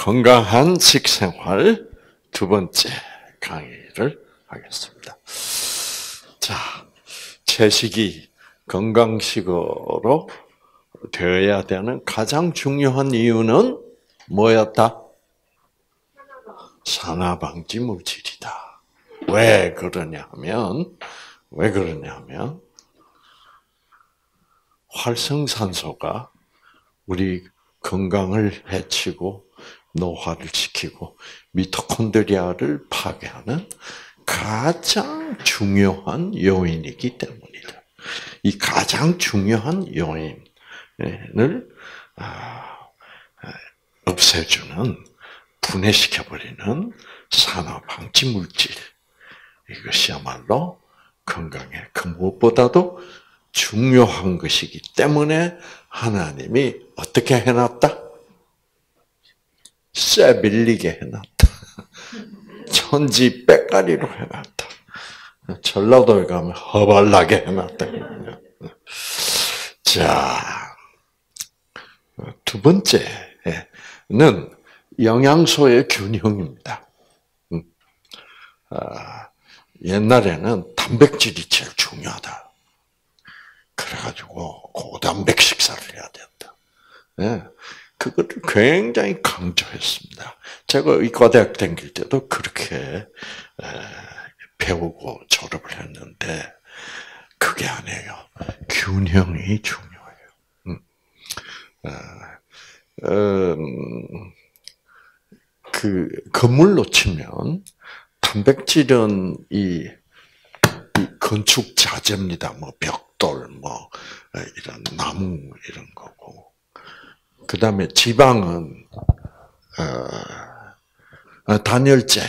건강한 식생활 두 번째 강의를 하겠습니다. 자, 채식이 건강식으로 되어야 되는 가장 중요한 이유는 뭐였다? 산화방지 물질이다. 왜 그러냐면 활성산소가 우리 건강을 해치고 노화를 시키고 미토콘드리아를 파괴하는 가장 중요한 요인이기 때문이다. 이 가장 중요한 요인을 없애주는, 분해시켜버리는 산화방지 물질. 이것이야말로 건강에 그 무엇보다도 중요한 것이기 때문에 하나님이 어떻게 해놨다? 쇠 빌리게 해놨다. 천지 빽가리로 해놨다. 전라도에 가면 허발나게 해놨다. 자, 두 번째는 영양소의 균형입니다. 옛날에는 단백질이 제일 중요하다. 그래가지고 고단백 식사를 해야 된다. 네. 그거를 굉장히 강조했습니다. 제가 의과대학 다닐 때도 그렇게 배우고 졸업을 했는데 그게 아니에요. 균형이 중요해요. 그 건물로 치면 단백질은 이 건축 자재입니다. 뭐 벽돌, 뭐 이런 나무 이런 거고. 그 다음에 지방은 단열재.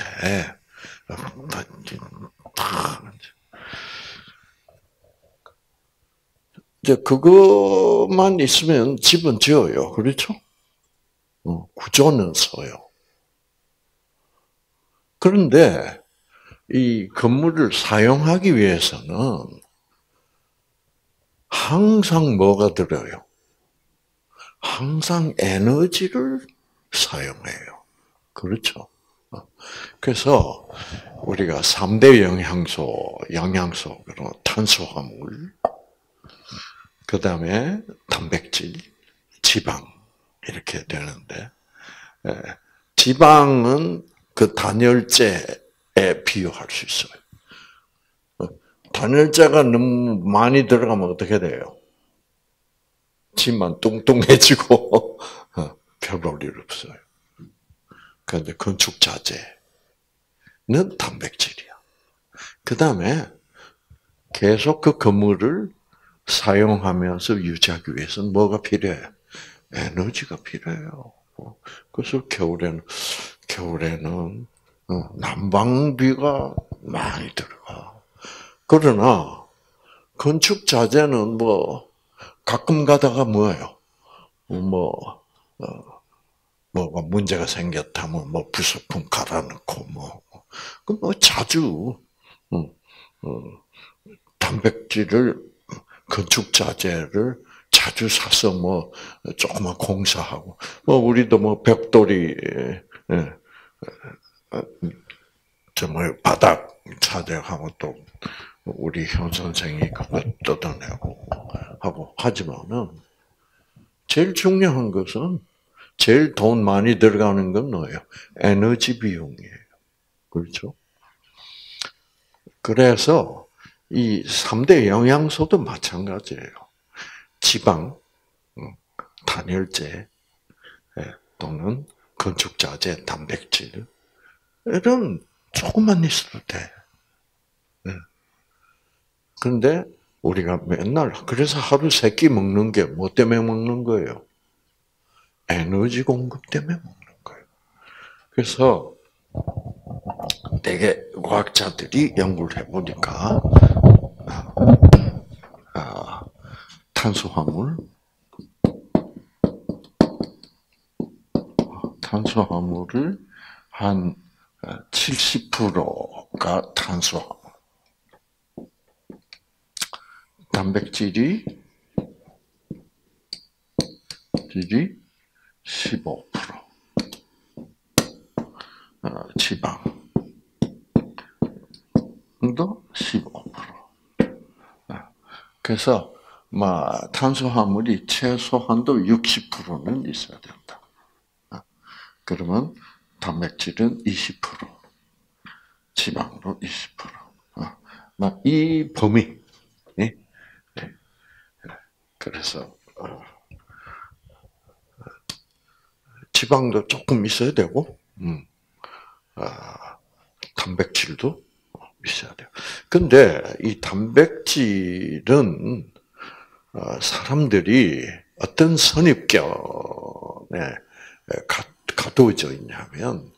이제 그것만 있으면 집은 지어요. 그렇죠? 구조는 서요. 그런데 이 건물을 사용하기 위해서는 항상 뭐가 들어요? 항상 에너지를 사용해요. 그렇죠? 그래서 우리가 3대 영양소, 탄수화물, 그 다음에 단백질, 지방, 이렇게 되는데, 지방은 그 단열재에 비유할 수 있어요. 단열재가 너무 많이 들어가면 어떻게 돼요? 집만 뚱뚱해지고 별 볼 일 없어요. 그런데 건축 자재는 단백질이야. 그 다음에 계속 그 건물을 사용하면서 유지하기 위해서는 뭐가 필요해? 에너지가 필요해요. 그래서 겨울에는 난방비가 많이 들어가. 그러나 건축 자재는 뭐 가끔 가다가 뭐예요? 뭐가 문제가 생겼다면 뭐 부속품 갈아넣고 자주 단백질을 건축 자재를 자주 사서 뭐 조그만 공사하고 우리도 뭐 벽돌이 정말 바닥 자재하고 또 우리 현 선생이 그거 뜯어내고 하고 하지만은 제일 중요한 것은 제일 돈 많이 들어가는 건 뭐예요? 에너지 비용이에요. 그렇죠? 그래서 이 3대 영양소도 마찬가지예요. 지방, 단열재 또는 건축자재, 단백질 이런 조금만 있어도 돼. 그런데 우리가 맨날 그래서 하루 3끼 먹는 게 뭐 때문에 먹는 거예요? 에너지 공급 때문에 먹는 거예요. 그래서 되게 과학자들이 연구를 해보니까 탄수화물을 한 70%가 탄수화물, 단백질이 15%. 지방도 15%. 그래서 탄수화물이 최소한도 60%는 있어야 된다. 그러면 단백질은 20%, 지방도 20%. 이 범위. 그래서 지방도 조금 있어야 되고, 단백질도 있어야 돼요. 근데 이 단백질은 사람들이 어떤 선입견에 가두어져 있냐면,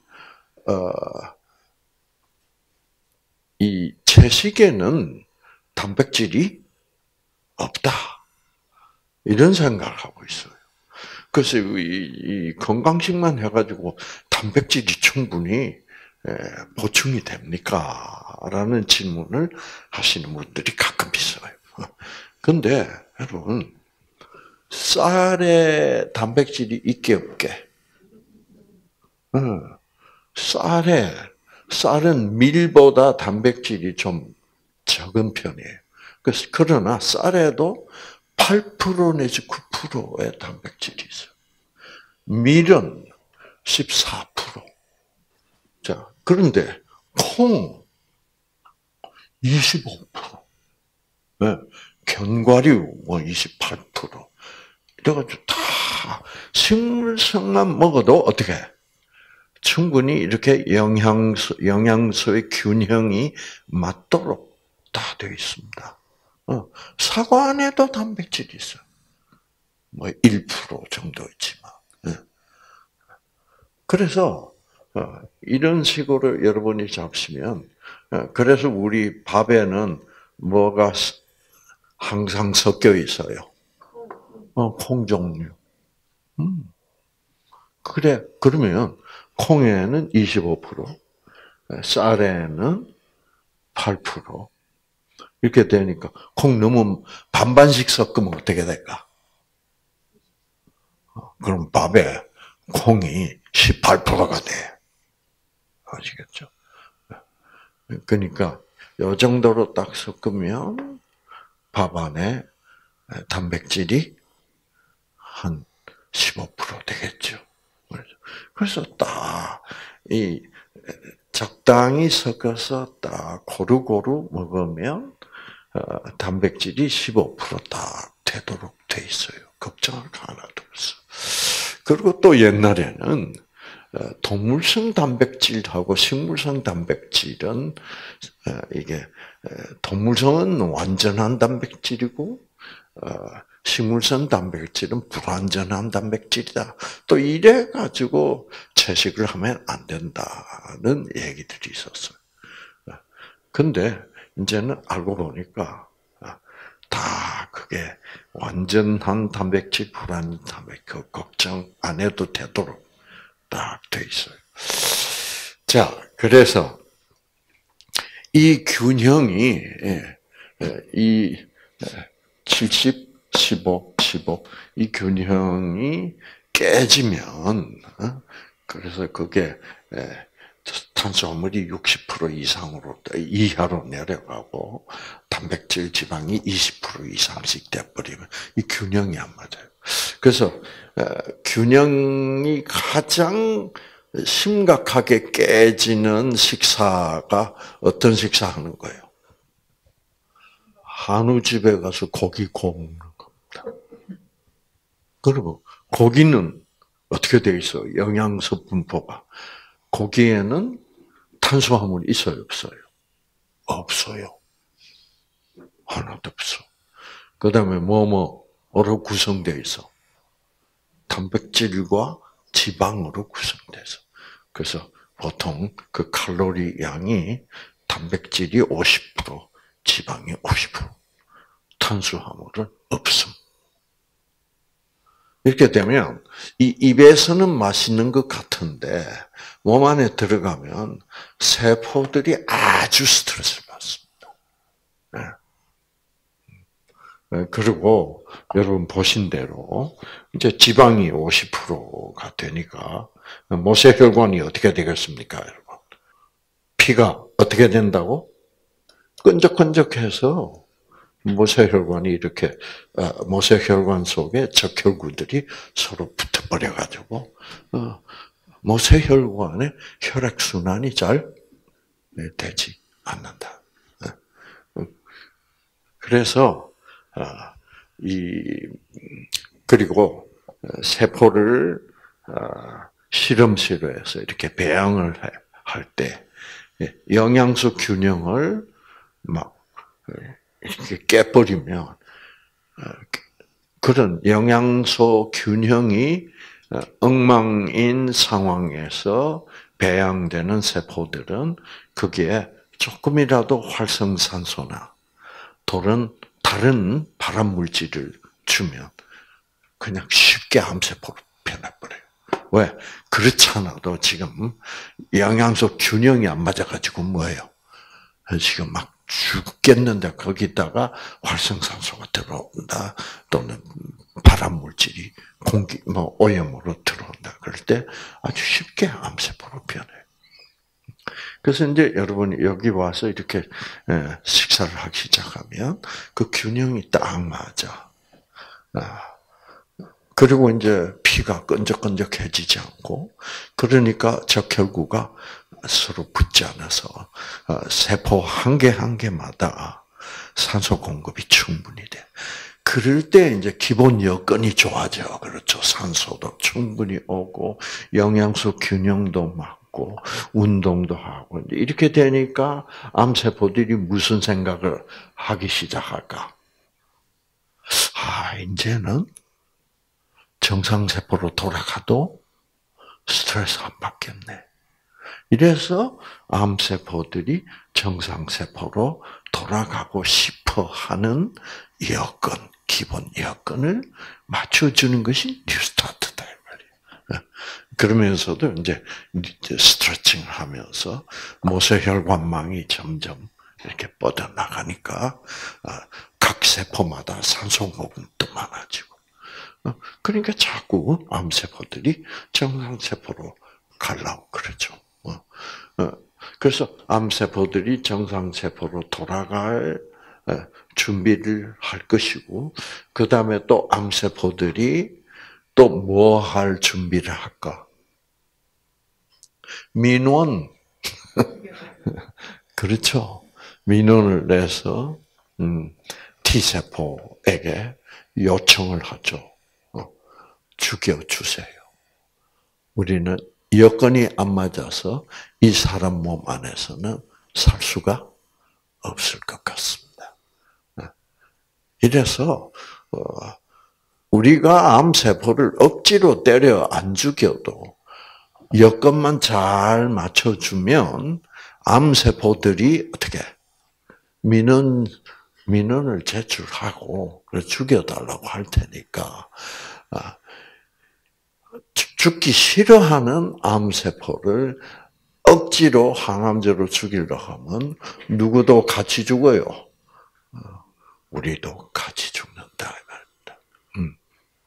이 채식에는 단백질이 없다. 이런 생각을 하고 있어요. 그래서 이 건강식만 해가지고 단백질이 충분히 보충이 됩니까? 라는 질문을 하시는 분들이 가끔 있어요. 근데 여러분, 쌀에 단백질이 있게 없게? 쌀은 밀보다 단백질이 좀 적은 편이에요. 그러나 쌀에도 8% 내지 9%의 단백질이 있어요. 밀은 14%. 자, 그런데 콩 25%. 네. 견과류 28%. 이래가지고 다 식물성만 먹어도 어떻게 충분히 이렇게 영양소의 균형이 맞도록 다 되어 있습니다. 사과 안에도 단백질이 있어요. 1% 정도 있지만. 그래서 이런 식으로 여러분이 잡으시면, 그래서 우리 밥에는 뭐가 항상 섞여 있어요. 콩 종류. 그래, 그러면 콩에는 25%, 쌀에는 8%. 이렇게 되니까 콩 너무 반반씩 섞으면 어떻게 될까? 그럼 밥에 콩이 18%가 돼. 아시겠죠? 그러니까 이 정도로 딱 섞으면 밥 안에 단백질이 한 15% 되겠죠. 그래서 딱 이 적당히 섞어서 딱 고루고루 먹으면 단백질이 15%딱 되도록 돼 있어요. 걱정할 거 하나도 없어. 그리고 또 옛날에는 동물성 단백질하고 식물성 단백질은 이게 동물성은 완전한 단백질이고 식물성 단백질은 불완전한 단백질이다. 또 이래 가지고 채식을 하면 안 된다는 얘기들이 있었어요. 근데 이제는 알고 보니까 다 그게 완전한 단백질, 불완전 단백질 걱정 안 해도 되도록 딱 돼 있어요. 자, 그래서 이 균형이 이 70, 15, 15 이 균형이 깨지면 그래서 그게 탄수화물이 60% 이하로 내려가고 단백질 지방이 20% 이상씩 돼버리면 이 균형이 안 맞아요. 그래서 균형이 가장 심각하게 깨지는 식사가 어떤 식사하는 거예요? 한우집에 가서 고기 구워 먹는 겁니다. 그리고 고기는 어떻게 되어 있어요? 영양소 분포가. 고기에는 탄수화물이 있어요, 없어요? 없어요. 하나도 없어. 그 다음에 뭐로 구성되어 있어? 단백질과 지방으로 구성돼서. 그래서 보통 그 칼로리 양이 단백질이 50%, 지방이 50%, 탄수화물은 없음. 이렇게 되면 이 입에서는 맛있는 것 같은데 몸 안에 들어가면 세포들이 아주 스트레스를 받습니다. 그리고 여러분 보신 대로 이제 지방이 50%가 되니까 모세혈관이 어떻게 되겠습니까, 여러분? 피가 어떻게 된다고? 끈적끈적해서 모세혈관이 이렇게 모세혈관 속에 적혈구들이 서로 붙어버려 가지고 모세혈관에 혈액 순환이 잘 되지 않는다. 그래서 그리고 세포를 실험실에서 이렇게 배양을 할 때 영양소 균형을 막 이렇게 깨버리면 그런 영양소 균형이 엉망인 상황에서 배양되는 세포들은 거기에 조금이라도 활성산소나 다른 발암 물질을 주면 그냥 쉽게 암세포로 변해버려요. 왜? 그렇지 않아도 지금 영양소 균형이 안 맞아가지고 뭐예요? 지금 막 죽겠는데 거기다가 활성산소가 들어온다 또는 발암 물질이 오염으로 들어온다. 그럴 때 아주 쉽게 암세포로 변해요. 그래서 이제 여러분이 여기 와서 이렇게 식사를 하기 시작하면 그 균형이 딱 맞아. 그리고 이제 피가 끈적끈적해지지 않고, 그러니까 적혈구가 서로 붙지 않아서 세포 한 개 한 개마다 산소 공급이 충분히 돼. 그럴 때 이제 기본 여건이 좋아져. 그렇죠. 산소도 충분히 오고 영양소 균형도 맞고 운동도 하고 이렇게 되니까 암세포들이 무슨 생각을 하기 시작할까? 이제는 정상세포로 돌아가도 스트레스 안 받겠네. 이래서 암세포들이 정상세포로 돌아가고 싶어 하는 여건, 기본 여건을 맞춰주는 것이 뉴스타트다. 그러면서도 이제 스트레칭을 하면서 모세혈관망이 점점 이렇게 뻗어나가니까 각 세포마다 산소 공급도 많아지고. 그러니까 자꾸 암세포들이 정상세포로 가려고 그러죠. 그래서 암세포들이 정상세포로 돌아갈 준비를 할 것이고, 그 다음에 또 암세포들이 또 뭐 할 준비를 할까? 민원. 그렇죠. 민원을 내서 T세포에게 요청을 하죠. 죽여주세요. 우리는 여건이 안 맞아서 이 사람 몸 안에서는 살 수가 없을 것 같습니다. 이래서 우리가 암세포를 억지로 때려 안 죽여도 여건만 잘 맞춰주면 암세포들이 어떻게 민원을 제출하고 죽여달라고 할 테니까 죽기 싫어하는 암세포를 억지로 항암제로 죽이려 하면 누구도 같이 죽어요. 우리도 같이 죽는다 이 말입니다.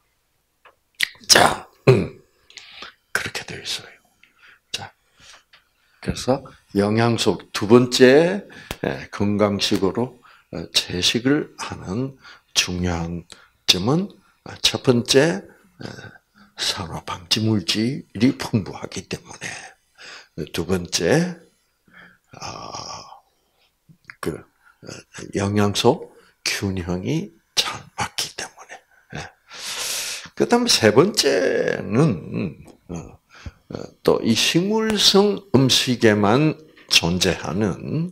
자, 그렇게 되어 있어요. 자, 그래서 영양소 두 번째 건강식으로 채식을 하는 중요한 점은 첫 번째 산화 방지 물질이 풍부하기 때문에, 두 번째 그 영양소 균형이 잘 맞기 때문에. 그다음 세 번째는 또 이 식물성 음식에만 존재하는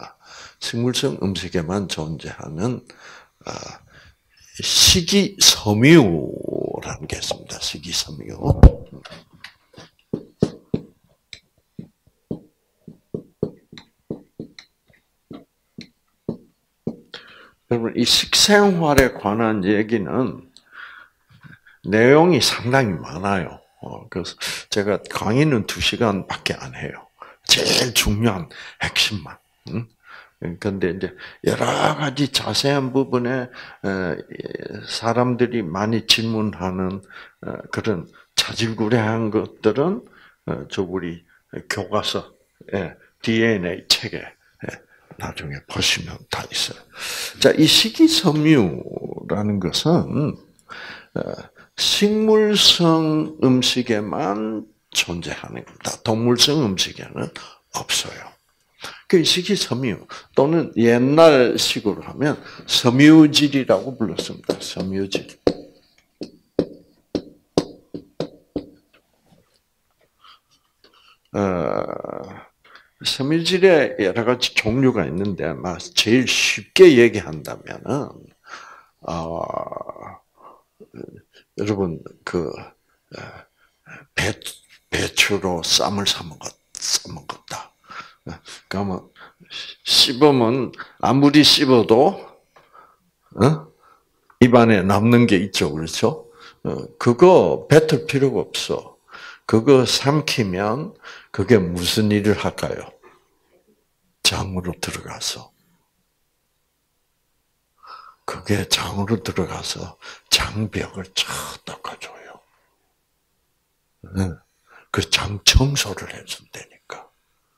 식이섬유라는 게 있습니다. 식이섬유. 여러분, 이 식생활에 관한 얘기는 내용이 상당히 많아요. 그래서 제가 강의는 2시간밖에 안 해요. 제일 중요한 핵심만. 그런데 이제 여러 가지 자세한 부분에 사람들이 많이 질문하는 그런 자질구레한 것들은 우리 교과서에 DNA 책에 나중에 보시면 다 있어요. 자, 이 식이섬유라는 것은 식물성 음식에만 존재하는 겁니다. 동물성 음식에는 없어요. 그 식이섬유 또는 옛날식으로 하면 섬유질이라고 불렀습니다. 섬유질. 섬유질에 여러 가지 종류가 있는데, 제일 쉽게 얘기한다면은, 여러분, 배추로 쌈을 싸먹었다. 그러면, 씹으면, 아무리 씹어도, 입안에 남는 게 있죠. 그렇죠? 그거 뱉을 필요가 없어. 그거 삼키면, 그게 무슨 일을 할까요? 장으로 들어가서. 그게 장으로 들어가서 장벽을 쫙 닦아줘요. 그 장 청소를 해준다니까.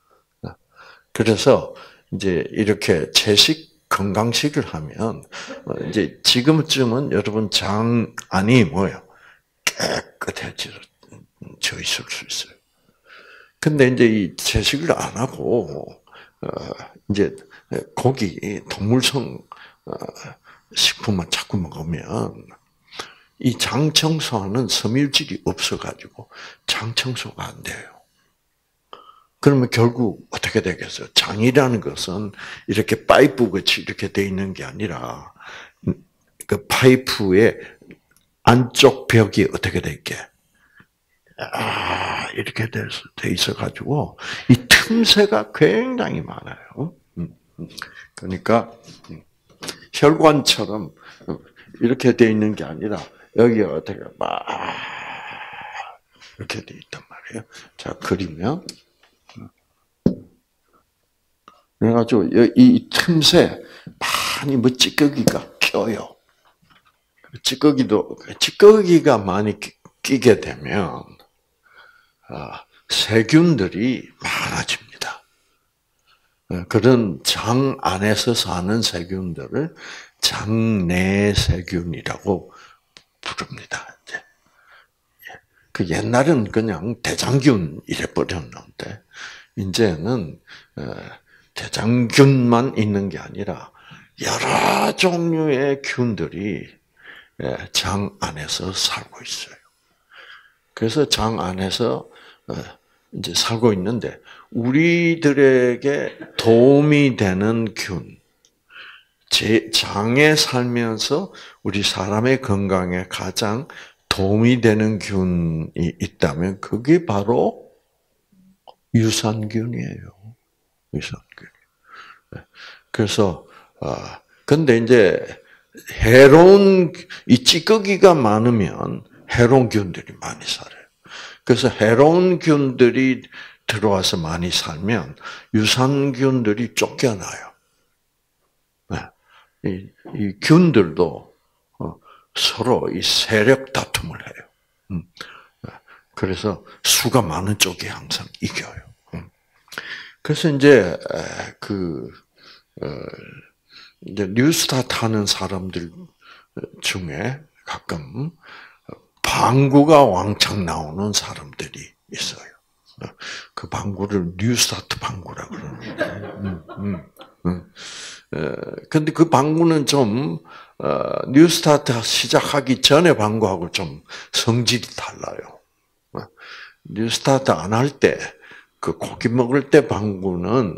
그래서 이제 이렇게 채식 건강식을 하면 이제 지금쯤은 여러분 장 안이 뭐예요? 깨끗해져 있을 수 있어요. 근데 이제 이 채식을 안 하고 이제 고기, 동물성 식품만 자꾸 먹으면 이 장 청소하는 섬유질이 없어가지고 장 청소가 안 돼요. 그러면 결국 어떻게 되겠어요? 장이라는 것은 이렇게 파이프 같이 이렇게 돼 있는 게 아니라 그 파이프의 안쪽 벽이 어떻게 돼 있게? 이렇게 돼 있어가지고 이 틈새가 굉장히 많아요. 그러니까 혈관처럼 이렇게 돼 있는 게 아니라 여기가 어떻게 막 이렇게 돼 있단 말이에요. 자, 그리면 그래가지고 이 틈새 많이 찌꺼기가 껴요. 찌꺼기가 많이 끼게 되면 세균들이 많아집니다. 그런 장 안에서 사는 세균들을 장내 세균이라고 부릅니다. 그 옛날은 그냥 대장균 이래 버렸는데 이제는 대장균만 있는 게 아니라 여러 종류의 균들이 장 안에서 살고 있어요. 그래서 장 안에서 이제 살고 있는데 우리들에게 도움이 되는 균, 장에 살면서 우리 사람의 건강에 가장 도움이 되는 균이 있다면 그게 바로 유산균이에요. 유산균. 그래서 근데 이제 해로운 이 찌꺼기가 많으면 해로운 균들이 많이 살아요. 그래서 해로운 균들이 들어와서 많이 살면 유산균들이 쫓겨나요. 이 균들도 서로 이 세력 다툼을 해요. 그래서 수가 많은 쪽이 항상 이겨요. 그래서 이제 이제 뉴스타트 하는 사람들 중에 가끔 방구가 왕창 나오는 사람들이 있어요. 그 방구를 뉴스타트 방구라고 그러는데. 근데 그 방구는 좀, 뉴스타트 시작하기 전에 방구하고 좀 성질이 달라요. 뉴스타트 안 할 때, 그 고기 먹을 때 방구는,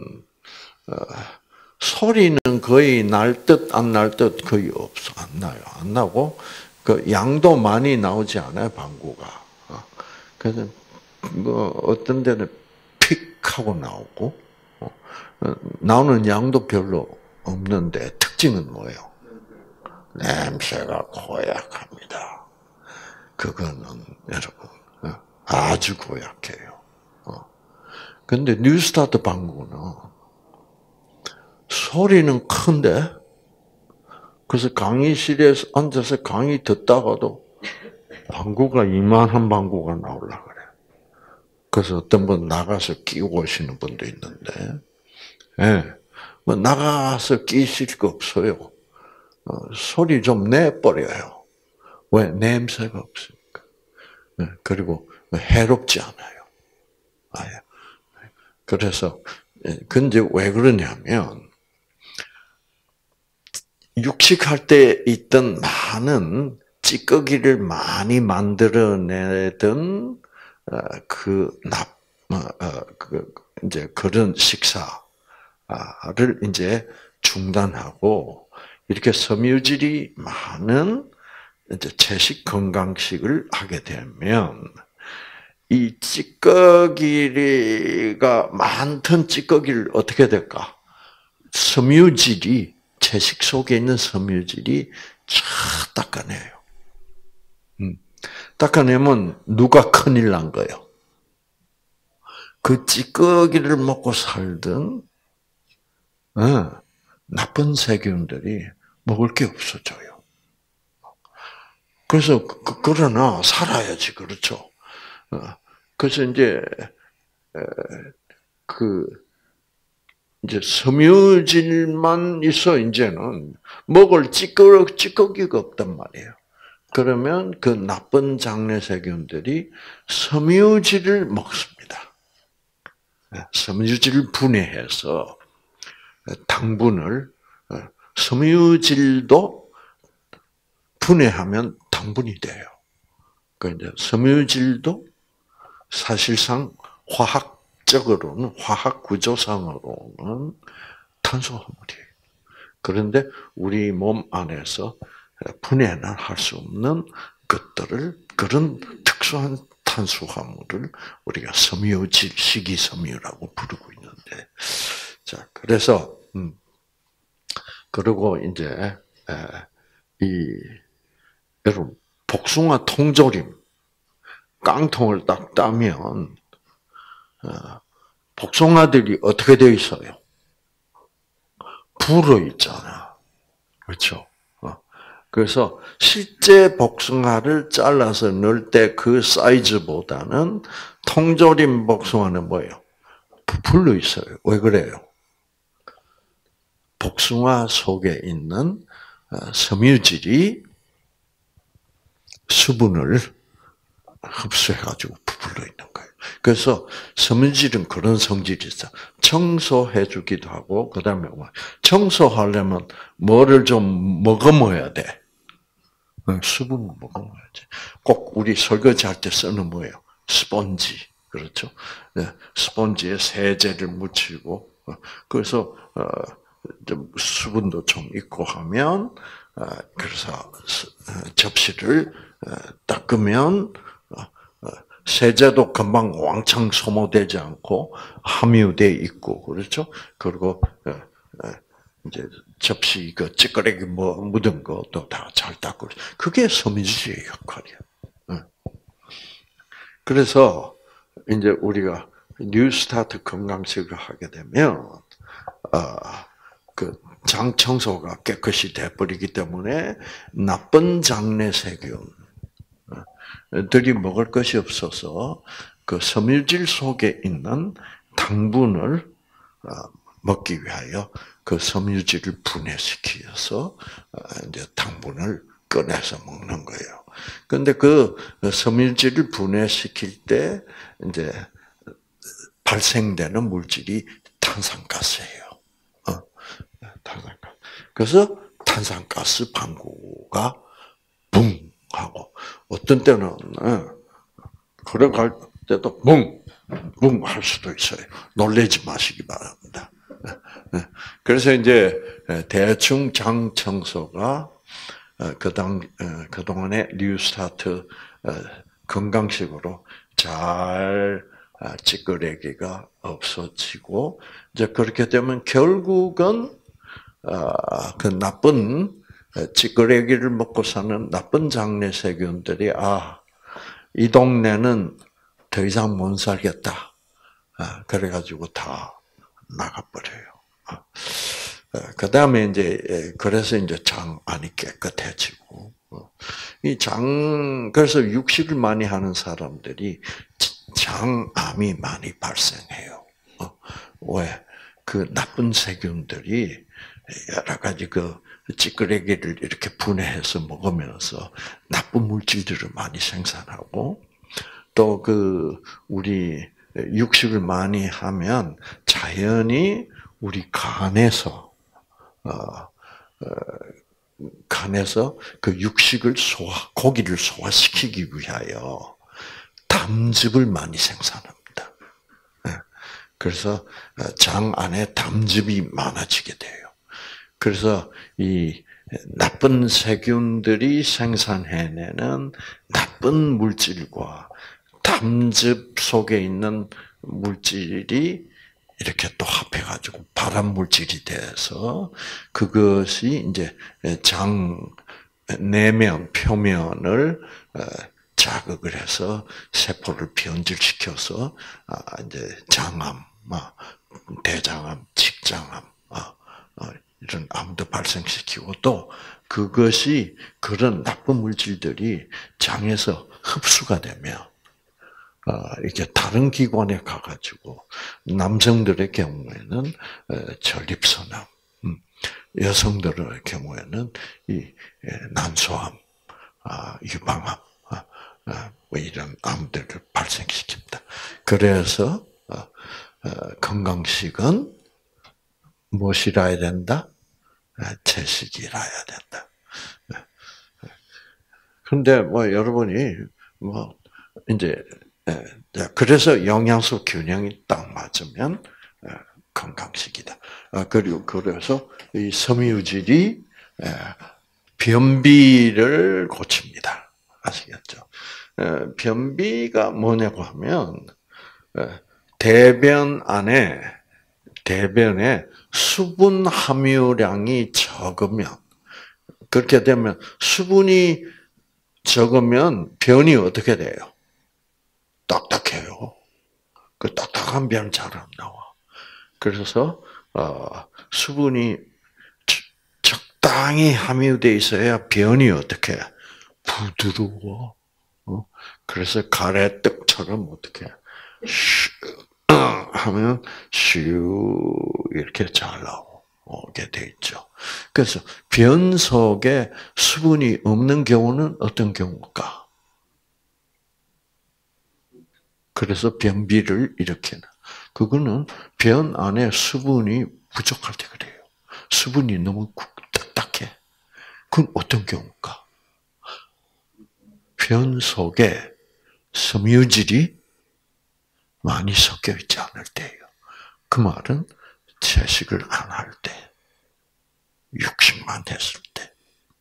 소리는 거의 날 듯 안 날 듯 거의 없어. 안 나요. 안 나고, 그 양도 많이 나오지 않아요, 방구가. 그래서, 어떤 데는 픽 하고 나오고, 나오는 양도 별로 없는데, 특징은 뭐예요? 냄새가 고약합니다. 그거는 여러분, 아주 고약해요. 근데 뉴스타트 방구는 소리는 큰데, 그래서 강의실에 앉아서 강의 듣다가도 방구가 이만한 방구가 나오려고 그래. 그래서 어떤 분 나가서 끼고 오시는 분도 있는데, 예, 뭐 나가서 끼실 거 없어요. 소리 좀 내버려요. 왜? 냄새가 없으니까. 예, 그리고 해롭지 않아요. 아예. 그래서, 근데 왜 그러냐면, 육식할 때 있던 많은 찌꺼기를 많이 만들어내던 이제 그런 식사를 이제 중단하고 이렇게 섬유질이 많은 이제 채식 건강식을 하게 되면 이 찌꺼기가 많던 찌꺼기를 어떻게 될까? 섬유질이 채식 속에 있는 섬유질이 쫙 닦아내요. 닦아내면 누가 큰일 난 거예요? 그 찌꺼기를 먹고 살던 나쁜 세균들이 먹을 게 없어져요. 그래서 그러나 살아야지, 그렇죠? 그래서 이제 섬유질만 있어, 이제는. 먹을 찌꺼기가 없단 말이에요. 그러면 그 나쁜 장내 세균들이 섬유질을 먹습니다. 섬유질을 분해해서 당분을, 섬유질도 분해하면 당분이 돼요. 그러니까 섬유질도 사실상 화학 구조상으로는 탄수화물이에요. 그런데 우리 몸 안에서 분해는 할 수 없는 것들을, 그런 특수한 탄수화물을 우리가 섬유질, 식이섬유라고 부르고 있는데, 자, 그래서, 그리고 이제, 여러분, 복숭아 통조림, 깡통을 딱 따면, 복숭아들이 어떻게 되어 있어요? 불어 있잖아. 그렇죠? 그래서 실제 복숭아를 잘라서 넣을 때 그 사이즈보다는 통조림 복숭아는 뭐예요? 부풀려 있어요. 왜 그래요? 복숭아 속에 있는 섬유질이 수분을 흡수해가지고 부풀려 있는 거예요. 그래서 섬유질은 그런 성질이 있어. 청소해주기도 하고, 그 다음에 청소하려면 뭐를 좀 머금어야 돼. 수분을 먹어야지. 꼭 우리 설거지할 때 쓰는 뭐예요? 스펀지. 그렇죠? 네, 스펀지에 세제를 묻히고, 그래서, 좀 수분도 좀 있고 하면, 그래서 접시를 닦으면, 세제도 금방 왕창 소모되지 않고 함유돼 있고, 그렇죠? 그리고, 이제 접시 그 찌꺼기 묻은 것도 다 잘 닦고, 그게 섬유질의 역할이야. 그래서 이제 우리가 뉴스타트 건강식을 하게 되면 그 장 청소가 깨끗이 돼버리기 때문에 나쁜 장내 세균들이 먹을 것이 없어서 그 섬유질 속에 있는 당분을 먹기 위하여 그 섬유질을 분해시켜서 이제 당분을 꺼내서 먹는 거예요. 그런데 그 섬유질을 분해시킬 때 이제 발생되는 물질이 탄산가스예요. 탄산가스. 그래서 탄산가스 방구가 붕 하고, 어떤 때는 걸어갈 때도 붕 할 수도 있어요. 놀라지 마시기 바랍니다. 그래서 이제 대충 장 청소가 그동안의 뉴스타트 건강식으로 잘 찌끄레기가 없어지고, 이제 그렇게 되면 결국은 그 나쁜 찌끄레기를 먹고 사는 나쁜 장내 세균들이 이 동네는 더 이상 못 살겠다. 그래가지고 다 나가버려요. 그 다음에 이제, 그래서 이제 장 안이 깨끗해지고, 그래서 육식을 많이 하는 사람들이 장암이 많이 발생해요. 왜? 그 나쁜 세균들이 여러 가지 그 찌끄레기를 이렇게 분해해서 먹으면서 나쁜 물질들을 많이 생산하고, 또 그 우리 육식을 많이 하면 자연히 우리 간에서 간에서 그 육식을 고기를 소화시키기 위하여 담즙을 많이 생산합니다. 그래서 장 안에 담즙이 많아지게 돼요. 그래서 이 나쁜 세균들이 생산해내는 나쁜 물질과 담즙 속에 있는 물질이 이렇게 또 합해가지고 발암 물질이 돼서 그것이 이제 장 내면 표면을 자극을 해서 세포를 변질시켜서 이제 장암, 대장암, 직장암 이런 암도 발생시키고, 또 그것이 그런 나쁜 물질들이 장에서 흡수가 되면 이게 다른 기관에 가가지고 남성들의 경우에는 전립선암, 여성들의 경우에는 이 난소암, 유방암, 뭐 이런 암들을 발생시킵니다. 그래서 건강식은 무엇이라야 된다? 채식이라야 된다. 그런데 뭐 여러분이 뭐 이제 그래서 영양소 균형이 딱 맞으면 건강식이다. 그리고 그래서 이 섬유질이 변비를 고칩니다. 아시겠죠? 변비가 뭐냐고 하면 대변에 수분 함유량이 적으면, 그렇게 되면 수분이 적으면 변이 어떻게 돼요? 딱딱해요. 그 딱딱한 변 잘 안 나와. 그래서 수분이 적당히 함유돼 있어야 변이 어떻게 부드러워. 그래서 가래떡처럼 어떻게 하면 슈 이렇게 잘 나오게 돼 있죠. 그래서 변 속에 수분이 없는 경우는 어떤 경우일까? 그래서 변비를 일으키는. 그거는 변 안에 수분이 부족할 때 그래요. 수분이 너무 딱딱해. 그건 어떤 경우일까? 변 속에 섬유질이 많이 섞여 있지 않을 때예요. 그 말은 채식을 안 할 때, 육식만 했을 때.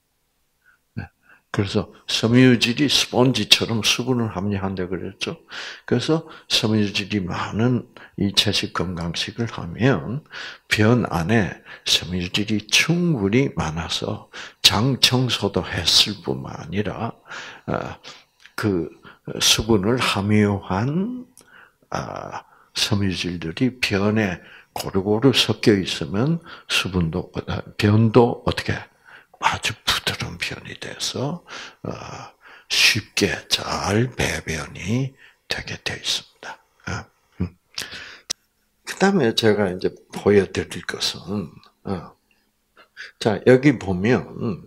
그래서 섬유질이 스펀지처럼 수분을 함유한다 그랬죠. 그래서 섬유질이 많은 이 채식 건강식을 하면 변 안에 섬유질이 충분히 많아서 장 청소도 했을 뿐만 아니라 그 수분을 함유한 섬유질들이 변에 고루고루 섞여 있으면 변도 어떻게 아주 부드러운 변이 돼서 쉽게 잘 배변이 되게 되어 있습니다. 그다음에 제가 이제 보여드릴 것은 자 여기 보면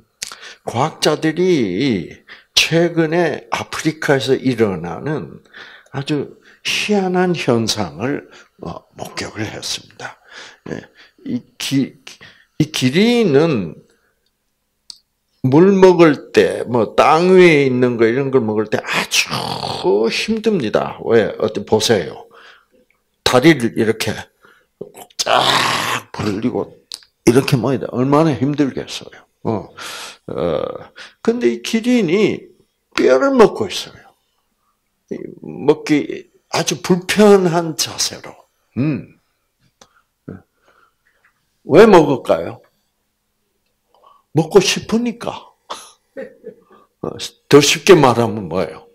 과학자들이 최근에 아프리카에서 일어나는 아주 희한한 현상을 목격을 했습니다. 이 기린은 물 먹을 때, 뭐, 땅 위에 있는 거, 이런 걸 먹을 때 아주 힘듭니다. 왜? 보세요. 다리를 이렇게 쫙 벌리고, 이렇게 먹어야 얼마나 힘들겠어요. 근데 이 기린이 뼈를 먹고 있어요. 먹기 아주 불편한 자세로. 왜 먹을까요? 먹고 싶으니까. 더 쉽게 말하면 뭐예요?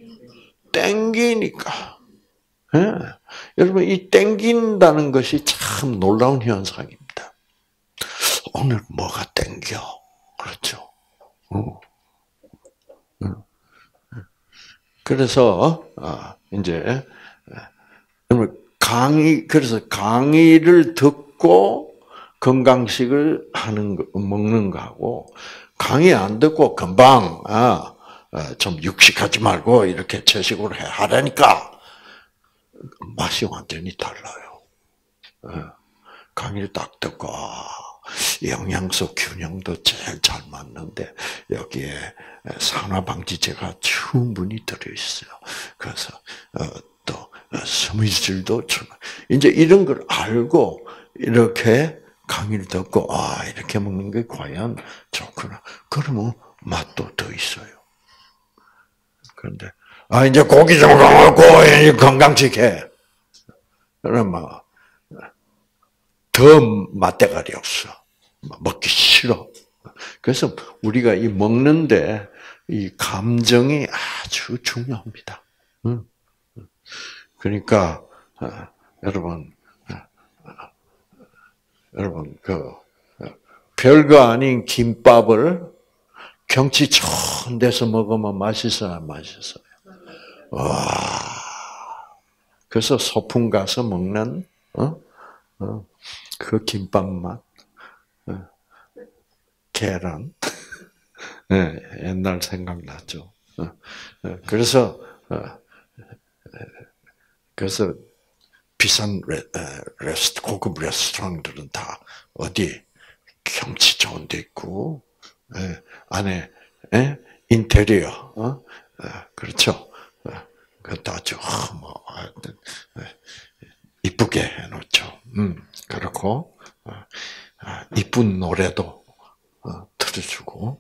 땡기니까. 네. 여러분, 이 땡긴다는 것이 참 놀라운 현상입니다. 오늘 뭐가 땡겨? 그렇죠. 그래서, 이제, 그래서 강의를 듣고 건강식을 먹는 거하고, 강의 안 듣고 금방, 좀 육식하지 말고 이렇게 채식으로 하라니까, 맛이 완전히 달라요. 강의를 딱 듣고, 영양소 균형도 제일 잘 맞는데, 여기에 산화방지제가 충분히 들어있어요. 그래서, 또, 섬유질도 이제 이런 걸 알고, 이렇게 강의를 듣고, 이렇게 먹는 게 과연 좋구나. 그러면 맛도 더 있어요. 그런데, 이제 고기 좀 먹고, 건강식 해. 그러면, 더 맛대가리 없어. 먹기 싫어. 그래서 우리가 이 먹는데 이 감정이 아주 중요합니다. 그러니까 여러분 별거 아닌 김밥을 경치 좋은 데서 먹으면 맛있어요, 맛있어요. 와. 그래서 소풍 가서 먹는 그 김밥 맛, 계란, 옛날 생각나죠. 그래서 비싼 고급 레스토랑들은 다 어디 경치 좋은 데 있고 안에 인테리어 그렇죠. 그것도 아주 이쁘게 해놓죠. 그렇고 이쁜 노래도 들어주고.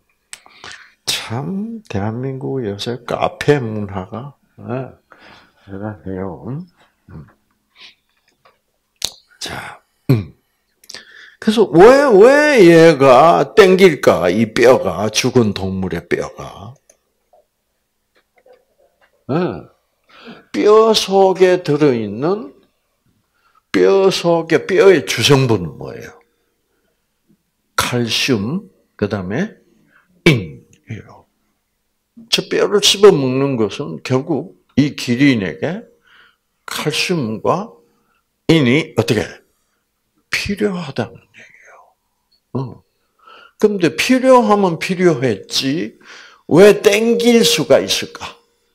참 대한민국 요새 카페 문화가 대단해요. 자, 그래서 왜 얘가 땡길까? 이 뼈가, 죽은 동물의 뼈가. 뼈 속에 들어있는 뼈의 주성분은 뭐예요? 칼슘, 그 다음에 인이에요. 저 뼈를 씹어 먹는 것은 결국 이 기린에게 칼슘과 인이 어떻게 필요하다는 얘기예요. 그런데 필요하면 필요했지 왜 땡길 수가 있을까?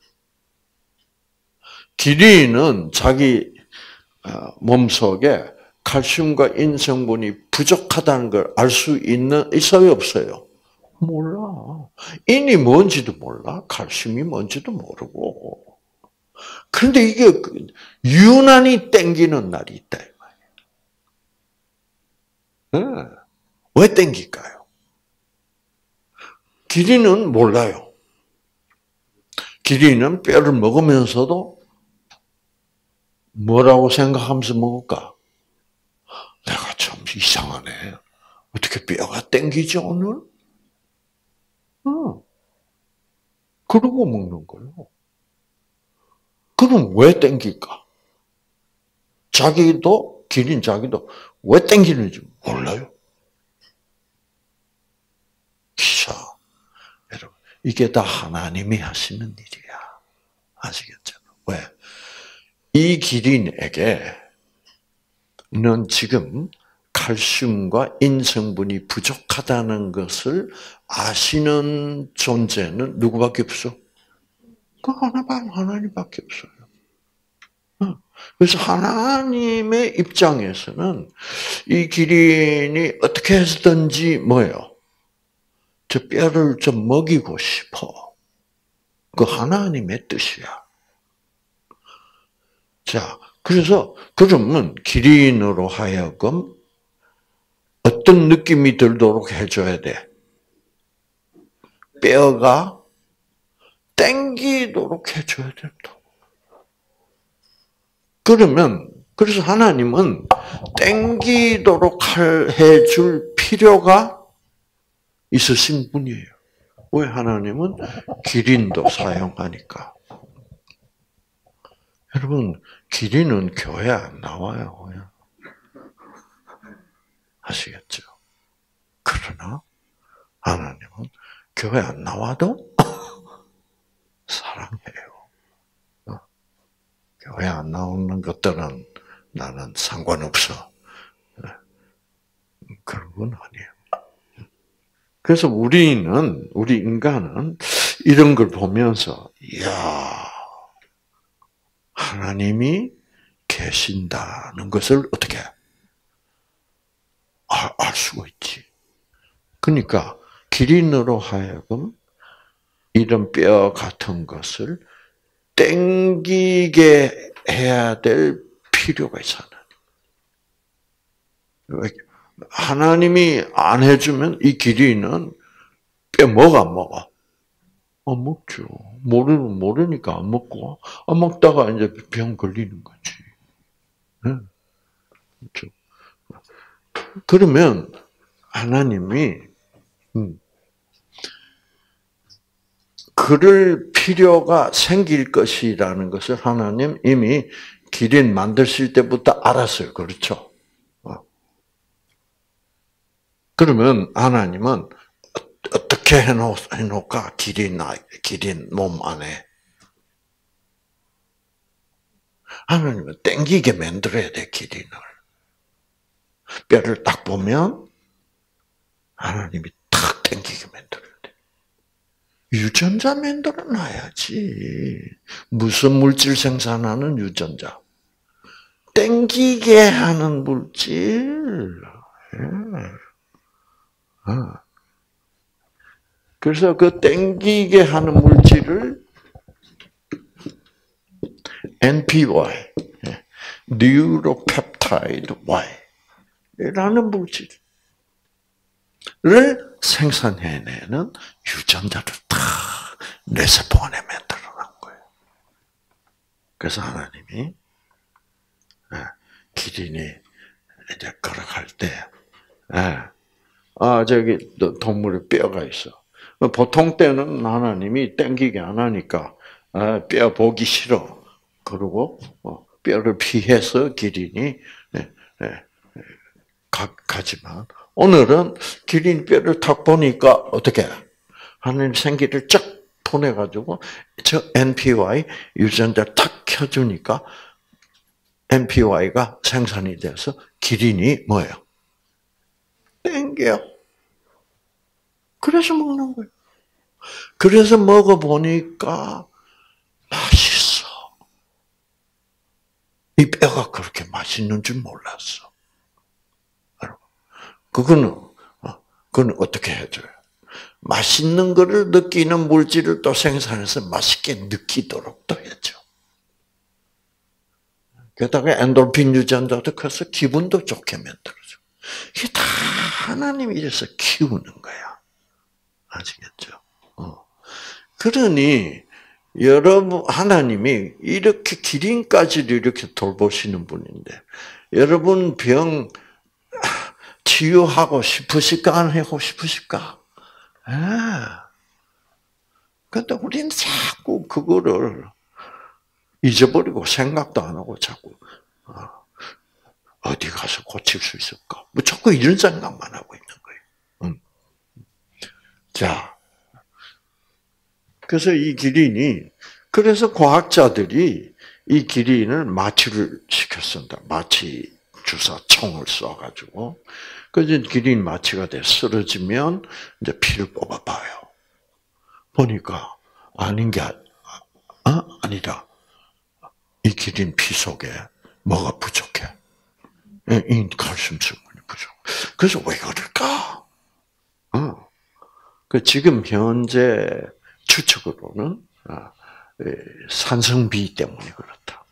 기린은 자기 몸속에 칼슘과 인 성분이 부족하다는 걸 알 수 있어요, 없어요? 몰라. 인이 뭔지도 몰라. 칼슘이 뭔지도 모르고. 그런데 이게 유난히 땡기는 날이 있다. 왜 땡길까요? 기린은 몰라요. 기린은 뼈를 먹으면서도 뭐라고 생각하면서 먹을까? 내가 참 이상하네. 어떻게 뼈가 땡기지 오늘? 그러고 먹는 거예요. 그럼 왜 땡길까? 기린 자기도 왜 땡기는지 몰라요. 기사. 여러분, 이게 다 하나님이 하시는 일이야. 아시겠죠? 왜? 이 기린에게는 지금 칼슘과 인성분이 부족하다는 것을 아시는 존재는 누구밖에 없어? 그 하나님밖에 없어요. 그래서 하나님의 입장에서는 이 기린이 어떻게 해서든지 뭐예요? 저 뼈를 좀 먹이고 싶어. 그 하나님의 뜻이야. 자, 그래서 그러면 기린으로 하여금 어떤 느낌이 들도록 해줘야 돼? 뼈가 땡기도록 해줘야 된다. 그래서 하나님은 땡기도록 해줄 필요가 있으신 분이에요. 왜 하나님은 기린도 사용하니까. 여러분, 기린은 교회 안 나와요. 아시겠죠? 그러나 하나님은 교회 안 나와도 사랑해요. 교회 교회 안 나오는 것들은 나는 상관없어. 그런 건 아니에요. 그래서 우리 인간은 이런 걸 보면서, 이야, 하나님이 계신다는 것을 어떻게 알 수가 있지. 그러니까 기린으로 하여금 이런 뼈 같은 것을 땡기게 해야 될 필요가 있어. 하나님이 안 해주면 이 기린은 뼈 먹어, 안 먹어? 안 먹죠. 모르니까 안 먹고, 안 먹다가 이제 병 걸리는 거지. 네? 그렇죠. 그러면 하나님이 그럴 필요가 생길 것이라는 것을 하나님 이미 기린 만드실 때부터 알았어요. 그렇죠? 그러면 하나님은 어떻게 해놓을까? 기린 몸 안에. 하나님은 땡기게 만들어야 돼, 기린을. 뼈를 딱 보면 하나님이 탁 땡기게 만들어야 돼. 유전자 만들어 놔야지. 무슨 물질 생산하는 유전자? 땡기게 하는 물질. 그래서 그 땡기게 하는 물질을 NPY, Neuropeptide Y라는 물질을 생산해내는 유전자를 다 뇌세포 안에 만들어놓은 거예요. 그래서 하나님이 기린이 이제 걸어갈 때, 저기 동물의 뼈가 있어. 보통 때는 하나님이 땡기게 안 하니까 뼈 보기 싫어. 그리고 뼈를 피해서 기린이 가지만 오늘은 기린 뼈를 탁 보니까 어떻게 하나님 생기를 쫙 보내가지고 저 NPY 유전자를 탁 켜주니까 NPY가 생산이 돼서 기린이 뭐예요? 땡겨. 그래서 먹는 거예요. 그래서 먹어보니까 맛있어. 이 뼈가 그렇게 맛있는 줄 몰랐어. 그거는 어떻게 해줘요? 맛있는 거를 느끼는 물질을 또 생산해서 맛있게 느끼도록 또 해줘. 게다가 엔돌핀 유전자도 커서 기분도 좋게 만들어줘. 이게 다 하나님이 이래서 키우는 거야. 아시겠죠? 그러니 여러분 하나님이 이렇게 기린까지도 이렇게 돌보시는 분인데 여러분 병 치유하고 싶으실까 안 하고 싶으실까? 근데 우리는 자꾸 그거를 잊어버리고 생각도 안 하고 자꾸 어디 가서 고칠 수 있을까? 뭐 자꾸 이런 생각만 하고 있는 거예요. 자, 그래서 이 기린이 그래서 과학자들이 이 기린을 마취를 시켰습니다. 마취 주사 총을 쏴가지고 그래서 기린 마취가 돼 쓰러지면 이제 피를 뽑아봐요. 보니까 아닌 게 아니라 이 기린 피 속에 뭐가 부족해? 이 칼슘 성분이 부족. 그래서 왜 그럴까? 그 지금 현재 추측으로는 산성비 때문에 그렇다.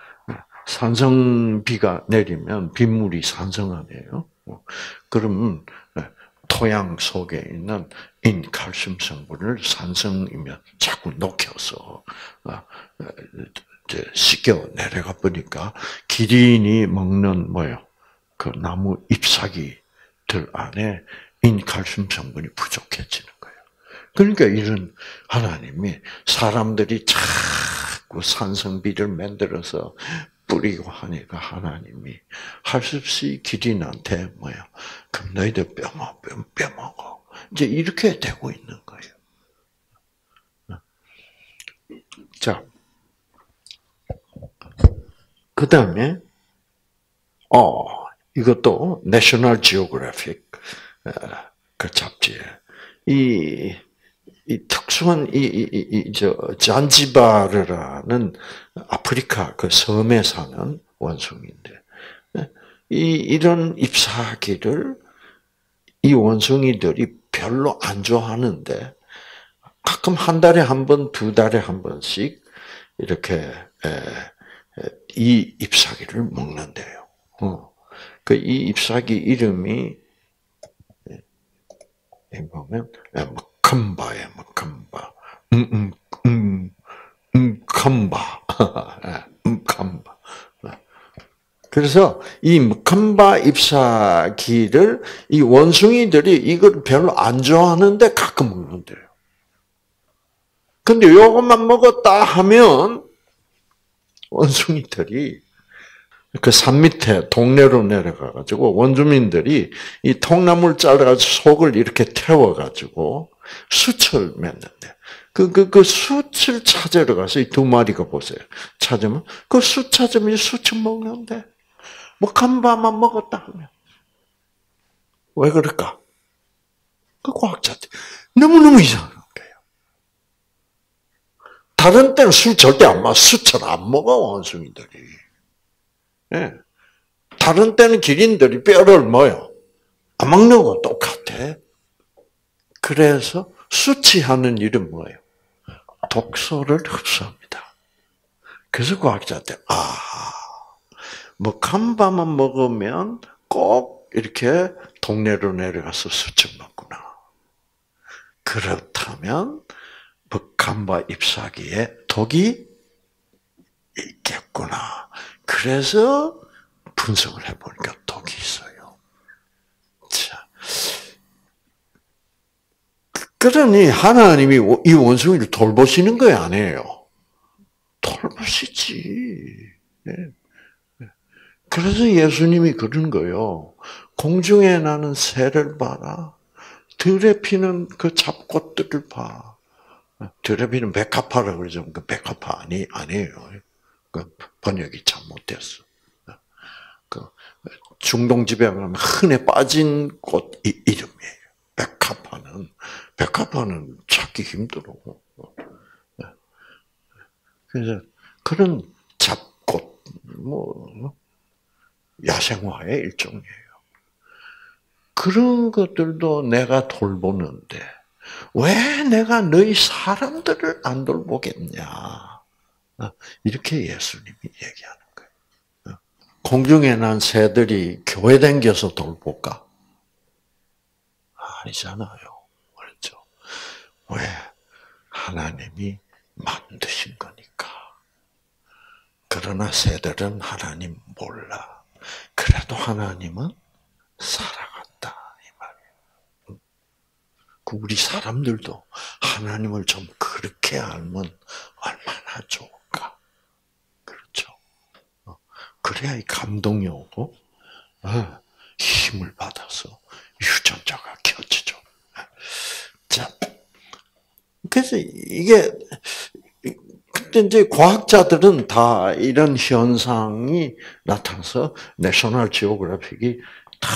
산성비가 내리면 빗물이 산성하네요. 그러면 토양 속에 있는 인칼슘 성분을 산성이면 자꾸 녹여서 씻겨 내려가 보니까 기린이 먹는 뭐요? 그 나무 잎사귀들 안에 인칼슘 성분이 부족해지는 거예요. 그러니까 이런 하나님이 사람들이 자꾸 산성비를 만들어서 뿌리고 하니까 하나님이 할 수 없이 기린한테 뭐야? 그럼 너희들 뼈 먹어. 이제 이렇게 되고 있는 거예요. 자, 그다음에 이것도 내셔널 지오그래픽 그 잡지에 이 특수한 잔지바르라는 아프리카 그 섬에 사는 원숭이인데 이런 잎사귀를 이 원숭이들이 별로 안 좋아하는데 가끔 한 달에 한 번, 두 달에 한 번씩 이렇게 이 잎사귀를 먹는데요. 그 이 잎사귀 이름이 보면 묵캄바예요. 묵캄바. 묵캄바. 묵캄바. 그래서 이 묵캄바 잎사귀를 이 원숭이들이 이걸 별로 안 좋아하는데 가끔 먹는데요. 근데 요것만 먹었다 하면 원숭이들이 그 산 밑에 동네로 내려가가지고 원주민들이 이 통나무를 잘라가지고 속을 이렇게 태워가지고 숯을 맺는데 그 숯을 찾으러 가서 이 두 마리가 보세요. 찾으면 그 숯 찾으면 이 숯을 먹는데 뭐 간바만 먹었다 하면 왜 그럴까? 그 과학자들 너무너무 이상한 거예요. 다른 때는 술 절대 안 먹어. 숯을 안 먹어 원숭이들이. 예. 다른 때는 기린들이 뼈를 뭐요? 안 먹는 거 똑같아. 그래서 수치하는 일은 뭐예요? 독소를 흡수합니다. 그래서 과학자들, 뭐 간밤만 먹으면 꼭 이렇게 동네로 내려가서 수치 먹구나. 그렇다면 먹간바 잎사귀에 독이 있겠구나. 그래서 분석을 해보니까 독이 있어요. 자, 그러니 하나님이 이 원숭이를 돌보시는 거예요, 아니에요? 돌보시지. 그래서 예수님이 그런 거예요. 공중에 나는 새를 봐라. 들에 피는 그 잡꽃들을 봐. 들에 피는 백합화라고 그러죠. 그 백합화 아니에요. 그 번역이 잘못됐어. 그 중동 지방에 가면 흔해 빠진 꽃 이름이에요. 백합화는 찾기 힘들어. 그래서 그런 잡꽃 야생화의 일종이에요. 그런 것들도 내가 돌보는데 왜 내가 너희 사람들을 안 돌보겠냐? 이렇게 예수님이 얘기하는 거예요. 공중에 난 새들이 교회 다녀서 돌볼까? 아니잖아요. 그렇죠? 왜? 하나님이 만드신 거니까. 그러나 새들은 하나님 몰라. 그래도 하나님은 살아갔다. 이 말이에요. 우리 사람들도 하나님을 좀 그렇게 알면 얼마나 좋을까. 그렇죠. 그래야 이 감동이 오고, 힘을 받아서 유전자가 켜지죠. 자, 그래서 이게, 근데 이제 과학자들은 다 이런 현상이 나타나서 내셔널 지오그래픽이 다,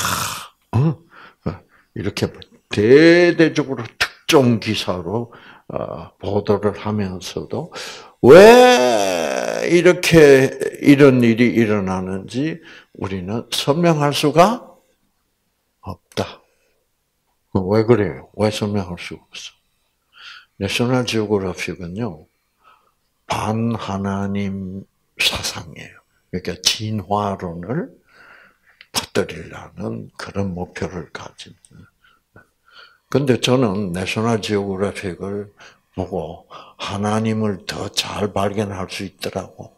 이렇게 대대적으로 특종 기사로 보도를 하면서도 왜 이렇게 이런 일이 일어나는지 우리는 설명할 수가 없다. 왜 그래요? 왜 설명할 수가 없어? 내셔널 지오그래픽은요, 반하나님 사상이에요. 그러니까 진화론을 퍼뜨리려는 그런 목표를 가진. 근데 저는 내셔널 지오그래픽을 보고 하나님을 더 잘 발견할 수 있더라고.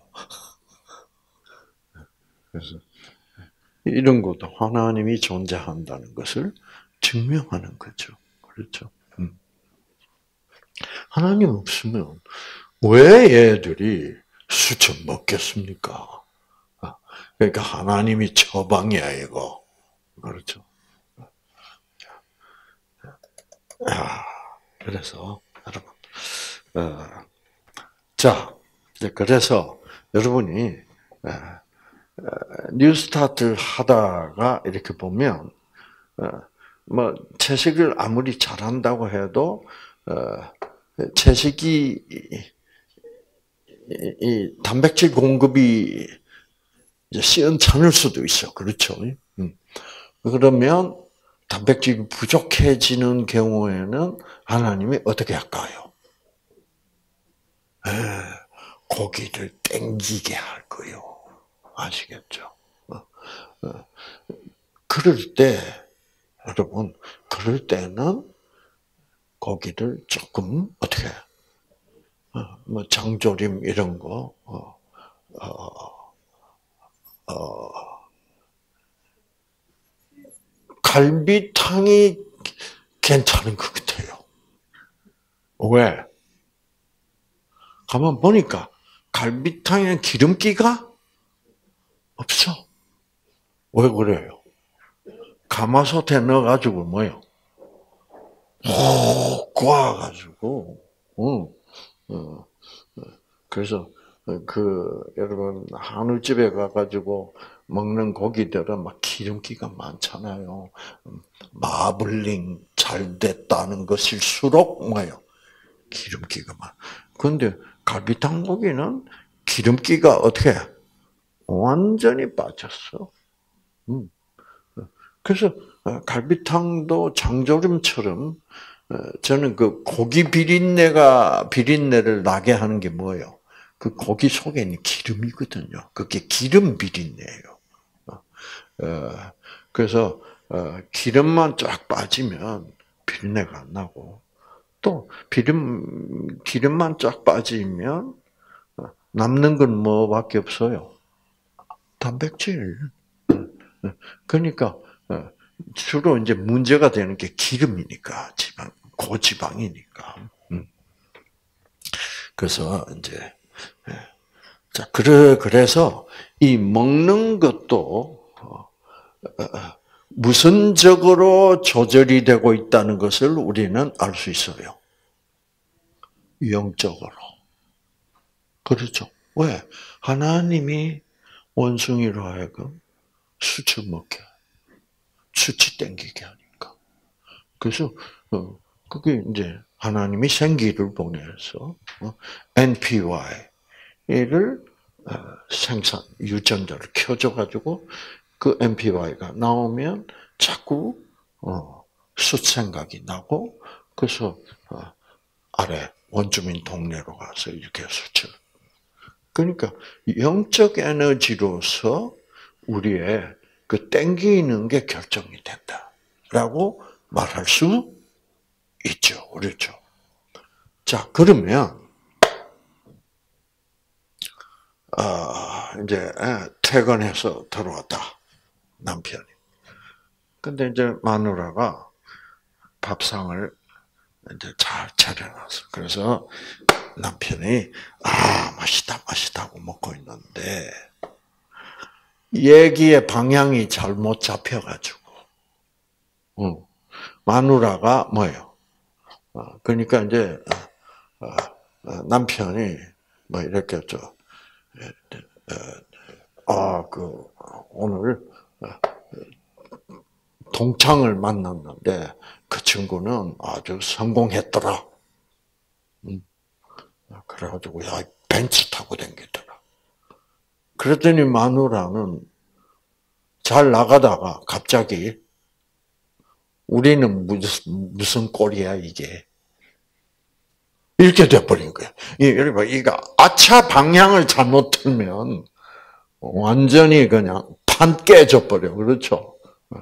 그래서 이런 것도 하나님이 존재한다는 것을 증명하는 거죠. 그렇죠? 하나님 없으면 왜 얘들이 수천 먹겠습니까? 그러니까 하나님이 처방이야, 이거. 그렇죠? 그래서, 여러분. 자, 그래서 여러분이 뉴스타트를 하다가 이렇게 보면 뭐 채식을 아무리 잘한다고 해도 채식이 이 단백질 공급이 시원찮을 수도 있어. 그렇죠? 그러면 단백질이 부족해지는 경우에는 하나님이 어떻게 할까요? 고기를 땡기게 할 거요. 아시겠죠? 그럴 때, 여러분, 그럴 때는 고기를 조금, 어떻게, 뭐, 장조림 이런 거, 갈비탕이 괜찮은 것 같아요. 왜? 가만 보니까 갈비탕에 기름기가 없어. 왜 그래요? 가마솥에 넣어가지고 뭐요? 훅 구워가지고, 그래서 여러분 한우집에 가가지고 먹는 고기들은 막 기름기가 많잖아요. 마블링 잘 됐다는 것일수록 뭐요? 기름기가 많아. 그런데 갈비탕 고기는 기름기가 어떻게? 완전히 빠졌어. 그래서 갈비탕도 장조림처럼 저는 그 고기 비린내를 나게 하는 게 뭐예요? 그 고기 속에 있는 기름이거든요. 그게 기름 비린내예요. 그래서 기름만 쫙 빠지면 비린내가 안 나고 또 기름만 쫙 빠지면 남는 건 뭐밖에 없어요? 단백질. 그러니까 주로 이제 문제가 되는 게 기름이니까 고지방이니까. 그래서 이제 자 그래서 이 먹는 것도 무선적으로 조절이 되고 있다는 것을 우리는 알 수 있어요. 영적으로. 그렇죠. 왜? 하나님이 원숭이로 하여금 수치 먹게, 수치 땡기게 하니까. 그래서 그게 이제 하나님이 생기를 보내서 NPY를 유전자를 켜줘가지고 그 NPY가 나오면 자꾸 숫 생각이 나고 그래서 아래 원주민 동네로 가서 이렇게 수치를. 그러니까 영적 에너지로서 우리의 그 땡기는 게 결정이 된다라고 말할 수 있죠. 그렇죠. 자, 그러면 이제 퇴근해서 들어왔다. 남편이. 근데 이제 마누라가 밥상을 이제 잘 차려놨어. 그래서 남편이 맛있다 하고 먹고 있는데 얘기의 방향이 잘못 잡혀가지고 마누라가 뭐예요? 그러니까 이제 남편이 뭐 이렇게 오늘 동창을 만났는데 그 친구는 아주 성공했더라. 그래가지고 야 벤츠 타고 다니더라. 그랬더니 마누라는 잘 나가다가 갑자기 우리는 무슨 꼴이야 이게 이렇게 돼버린 거야. 여러분 이거 아차 방향을 잘못 틀면 완전히 그냥 판 깨져 버려. 그렇죠?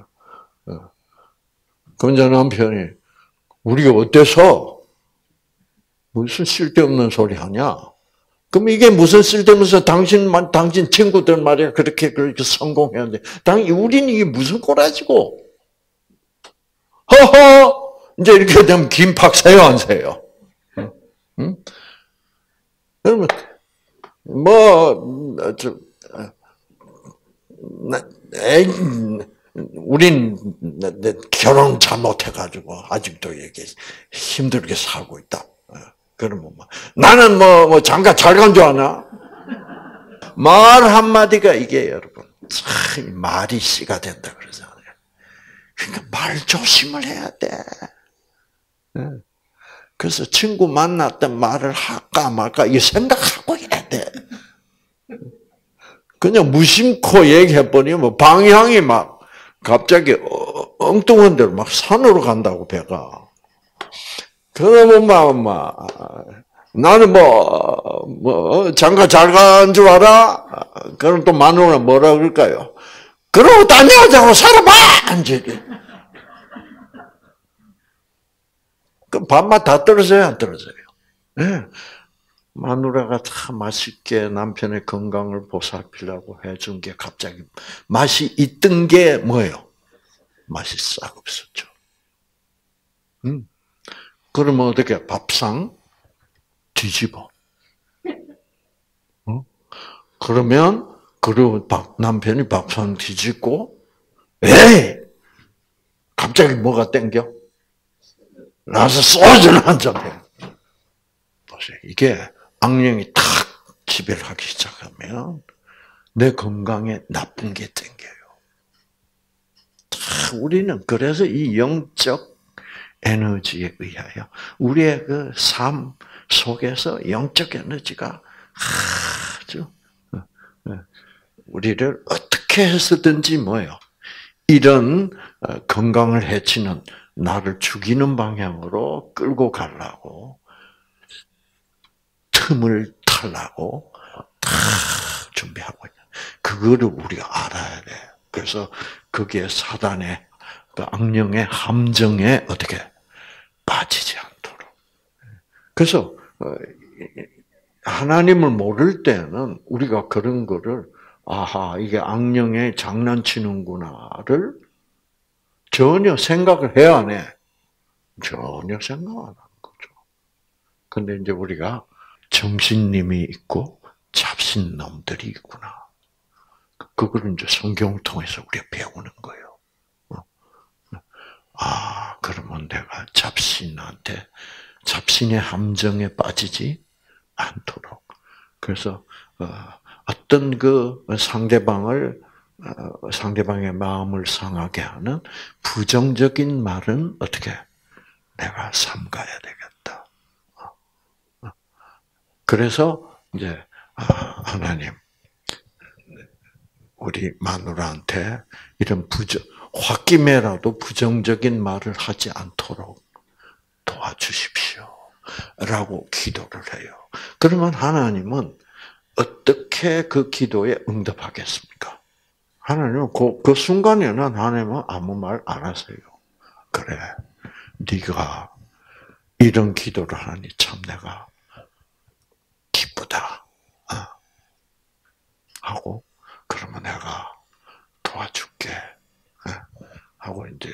그럼 저 남편이 우리가 어때서 무슨 쓸데없는 소리 하냐? 그럼 이게 무슨 쓸데없어서 당신 친구들 말이야 그렇게 성공했는데 우리는 이게 무슨 꼴아지고? 허허 이제 이렇게 되면 김팍 세요 안 세요? 응? 그러면 우린 결혼 잘못해가지고 아직도 이렇게 힘들게 살고 있다. 그러면 나는 장가 잘 간 줄 아나? 말 한마디가 이게 여러분, 참, 말이 씨가 된다 그러잖아요. 그러니까 말 조심을 해야 돼. 그래서 친구 만났던 말을 할까 말까, 이 생각하고 해야 돼. 그냥 무심코 얘기해버리면 방향이 막 갑자기 엉뚱한 데로 막 산으로 간다고, 배가. 그러면 막 나는 장가 잘 간 줄 알아? 그럼 또 마누라 뭐라 그럴까요? 그러고 딴 여자하고 살아봐! 이제. 그 밥맛 다 떨어져요, 안 떨어져요? 네. 마누라가 다 맛있게 남편의 건강을 보살피려고 해준 게 갑자기 맛이 있던 게 뭐예요? 맛이 싹 없었죠. 그러면 어떻게 밥상 뒤집어? 그러면 그리고 남편이 밥상 뒤집고, 에이, 갑자기 뭐가 땡겨? 나서 소주를 한 잔 해. 보세요. 이게 악령이 탁 지배를 하기 시작하면 내 건강에 나쁜 게 땡겨요. 우리는 그래서 이 영적 에너지에 의하여 우리의 그 삶 속에서 영적 에너지가 아주 우리를 어떻게 해서든지 뭐예요? 이런 건강을 해치는 나를 죽이는 방향으로 끌고 가려고 틈을 타려고 다 준비하고 있다. 그거를 우리가 알아야 돼. 그래서 그게 사단의 그 악령의 함정에 어떻게 빠지지 않도록. 그래서 하나님을 모를 때는 우리가 그런 거를 아하 이게 악령의 장난치는구나를 전혀 생각을 해야 안 해. 전혀 생각 안 하는 거죠. 근데 이제 우리가 정신님이 있고 잡신놈들이 있구나. 그거를 이제 성경을 통해서 우리가 배우는 거예요. 그러면 내가 잡신의 함정에 빠지지 않도록. 그래서, 어떤 그 상대방의 마음을 상하게 하는 부정적인 말은 어떻게 내가 삼가야 되겠다. 그래서 이제 하나님 우리 마누라한테 이런 홧김에라도 부정적인 말을 하지 않도록 도와주십시오. 라고 기도를 해요. 그러면 하나님은 어떻게 그 기도에 응답하겠습니까? 하나님은 그 순간에는 하나님은 아무 말 안 하세요. 그래, 네가 이런 기도를 하니 참 내가 기쁘다. 하고 그러면 내가 도와줄게. 하고 이제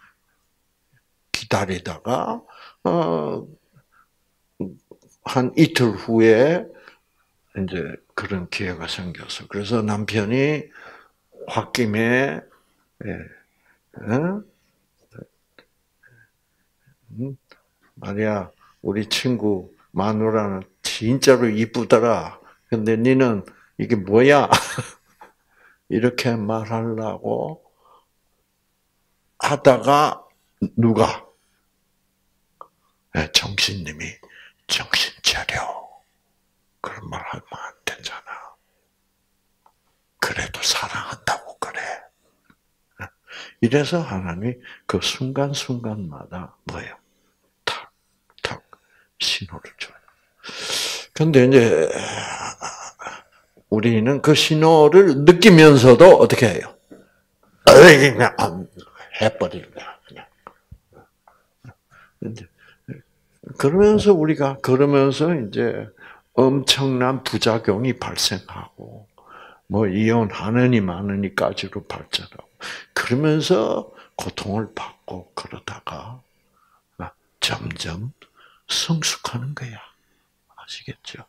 기다리다가 한 이틀 후에 이제 그런 기회가 생겨서 그래서 남편이 홧김에 말이야 우리 친구 마누라는 진짜로 이쁘더라. 근데 니는 이게 뭐야? 이렇게 말하려고 하다가 누가? 정신님이 정신 차려. 그런 말 하면 안 되잖아. 그래도 사랑한다고 그래. 이래서 하나님이 그 순간순간마다 뭐예요? 탁 신호를 줘요. 근데 이제 우리는 그 신호를 느끼면서도 어떻게 해요? 그냥 해버리는 거야. 그냥. 그러면서 이제 엄청난 부작용이 발생하고, 뭐 이혼하느니 마느니까지로 발전하고, 그러면서 고통을 받고 그러다가 점점 성숙하는 거야. 아시겠죠?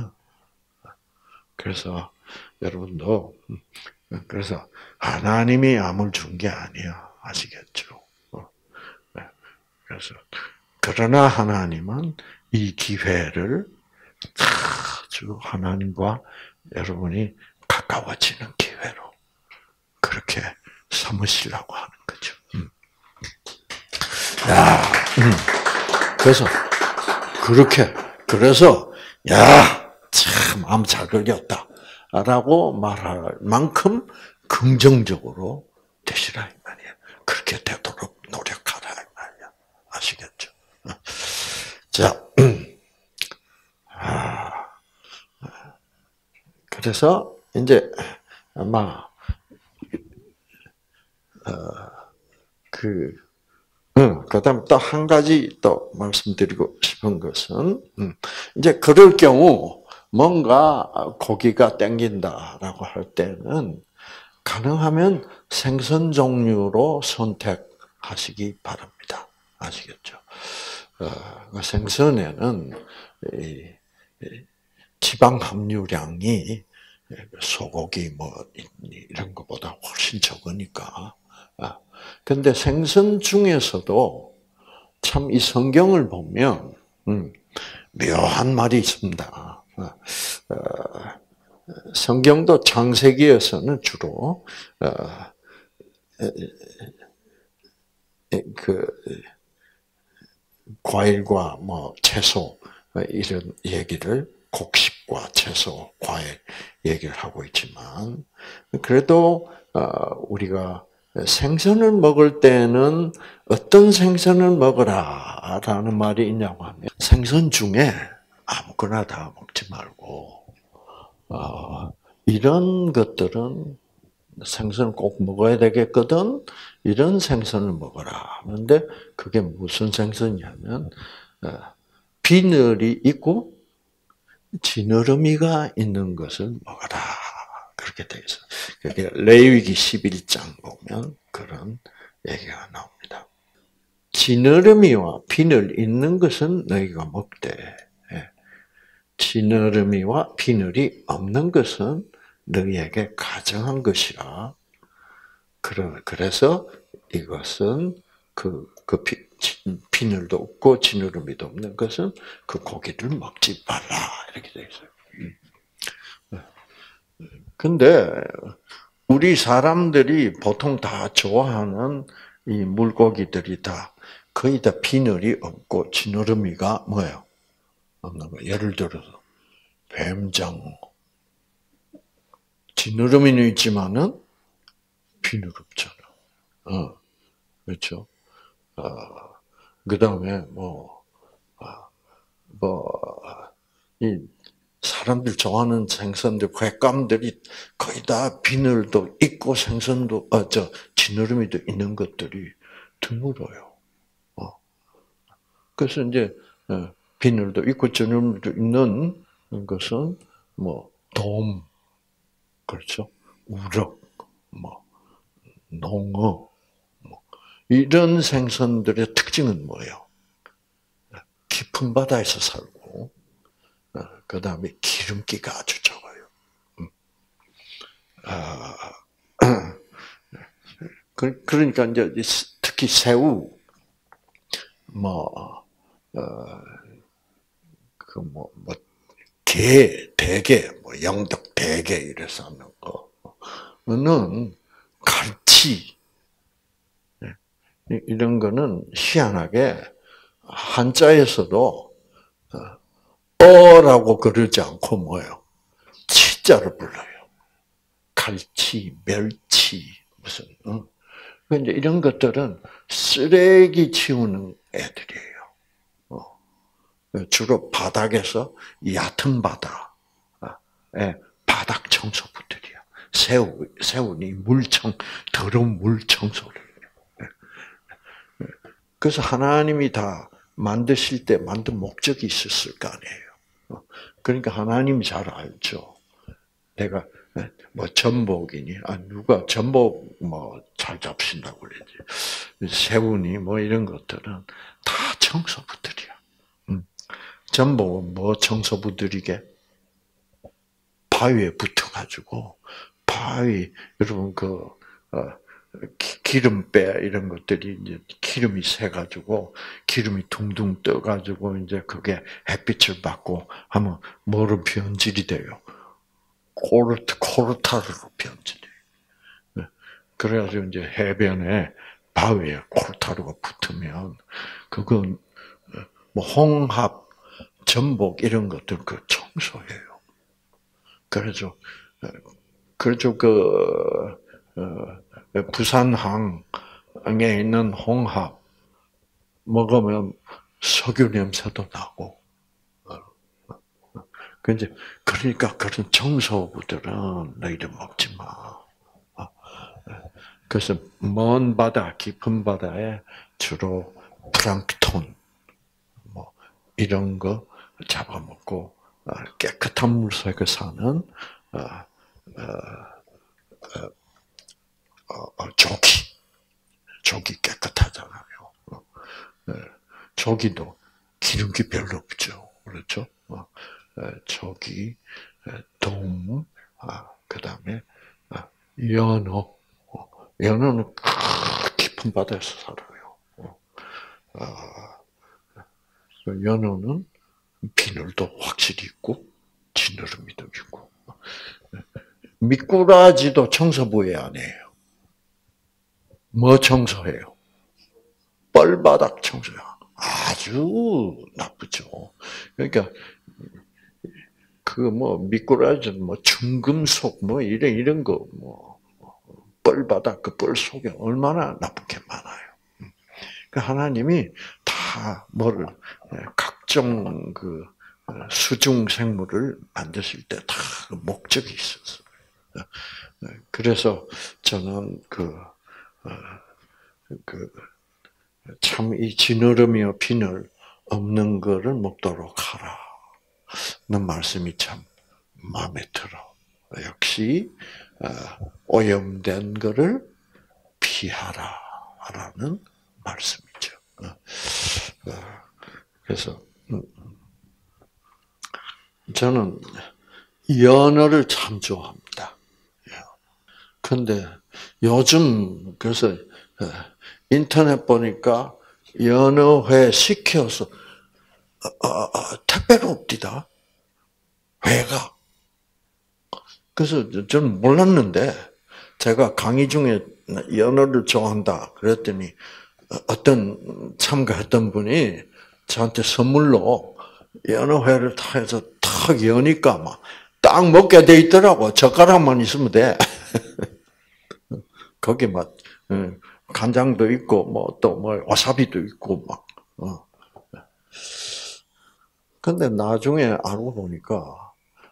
그래서 여러분도 그래서 하나님이 암을 준 게 아니야. 아시겠죠? 그래서 그러나 하나님은 이 기회를 아주 하나님과 여러분이 가까워지는 기회로 그렇게 삼으시려고 하는 거죠. 야, 그래서 야, 참 마음 잘 걸렸다라고 말할 만큼 긍정적으로 되시라 이 말이야. 그렇게 되도록 노력하라 이 말이야. 아시겠죠? 자, 그래서 이제 아마 그다음 또 한 가지 또 말씀드리고 싶은 것은 이제 그럴 경우 뭔가 고기가 땡긴다라고 할 때는 가능하면 생선 종류로 선택하시기 바랍니다. 아시겠죠? 생선에는 지방 함유량이 소고기 뭐 이런 것보다 훨씬 적으니까. 근데 생선 중에서도 참 이 성경을 보면 묘한 말이 있습니다. 성경도 창세기에서는 주로 그 과일과 뭐 채소 이런 얘기를 곡식과 채소, 과일 얘기를 하고 있지만 그래도 우리가 생선을 먹을 때는 어떤 생선을 먹어라라는 말이 있냐고 하면 생선 중에 아무거나 다 먹지 말고 이런 것들은 생선을 꼭 먹어야 되겠거든. 이런 생선을 먹어라. 그런데 그게 무슨 생선이냐면 비늘이 있고 지느러미가 있는 것을 먹어라. 그렇게 되어 있어요. 그게 레위기 11장 보면 그런 얘기가 나옵니다. 지느러미와 비늘 있는 것은 너희가 먹되 지느러미와 비늘이 없는 것은 너희에게 가정한 것이라. 그래서 이것은 비늘도 없고 지느러미도 없는 것은 그 고기를 먹지 말라. 이렇게 되어 있어요. 근데 우리 사람들이 보통 다 좋아하는 이 물고기들이 거의 다 비늘이 없고 지느러미가 뭐예요? 없는 거. 예를 들어서 뱀장어. 지느러미는 있지만은 비늘 없잖아. 그렇죠? 그 다음에 이 사람들 좋아하는 생선들, 횟감들이 거의 다 비늘도 있고 생선도, 지느러미도 있는 것들이 드물어요. 그래서 이제 비늘도 있고 지느러미도 있는 것은 돔, 그렇죠? 우럭, 농어, 이런 생선들의 특징은 뭐예요? 깊은 바다에서 살고, 그 다음에 기름기가 아주 적어요. 그러니까 이제 특히 새우, 대게, 영덕 대게 이래서 하는 거는 갈치, 이런 거는 희한하게 한자에서도 어라고 그러지 않고 뭐예요? 치자를 불러요. 갈치, 멸치, 무슨. 근데 이런 것들은 쓰레기 치우는 애들이에요. 주로 바닥에서 얕은 바다에 바닥 청소부들이야. 새우니 더러운 물 청소를. 그래서 하나님이 다 만드실 때 만든 목적이 있었을 거 아니에요. 그러니까 하나님이 잘 알죠. 내가 전복이니, 누가 전복 잘 잡신다고 그러지. 새우니 이런 것들은 다 청소부들이야. 전복은 청소부들이게? 바위에 붙어가지고, 여러분 기름배 이런 것들이 이제 기름이 새가지고 기름이 둥둥 떠가지고 이제 그게 햇빛을 받고 하면 뭐로 변질이 돼요? 코르타르로 변질해. 그래가지고 이제 해변에 바위에 코르타르가 붙으면 그건 뭐 홍합, 전복 이런 것들 그 청소해요. 그래서 부산항에 있는 홍합 먹으면 석유 냄새도 나고. 그러니까 그런 청소부들은 너희들 먹지 마. 그래서 먼 바다, 깊은 바다에 주로 플랑크톤 뭐 이런 거 잡아먹고 깨끗한 물속에 사는 조기 깨끗하잖아요. 조기도 기름기 별로 없죠. 그렇죠? 조기, 돔, 그다음에 연어. 연어는 깊은 바다에서 살아요. 연어는 비늘도 확실히 있고 지느러미도 있고. 미꾸라지도 청소부에 안 해요. 뭐 청소해요? 뻘바닥 청소요. 아주 나쁘죠. 그러니까 미꾸라지는 중금속 이런 거 뻘바닥 그 뻘 속에 얼마나 나쁜 게 많아요. 그 하나님이 다 각종 수중 생물을 만드실 때 다 목적이 있었어요. 그래서 저는 참 이 지느러미와 비늘 없는 거를 먹도록 하라. 는 말씀이 참 마음에 들어. 역시 오염된 거를 피하라라는 말씀이죠. 그래서 저는 연어를 참 좋아합니다. 그런데 요즘 그래서 인터넷 보니까 연어회 시켜서 택배로 옵디다. 회가. 그래서 저는 몰랐는데 제가 강의 중에 연어를 좋아한다 그랬더니 어떤 참가했던 분이 저한테 선물로 연어회를 다 해서 탁 여니까 막 딱 먹게 돼 있더라고. 젓가락만 있으면 돼. 거기 막 간장도 있고 또 와사비도 있고 막. 근데 나중에 알고 보니까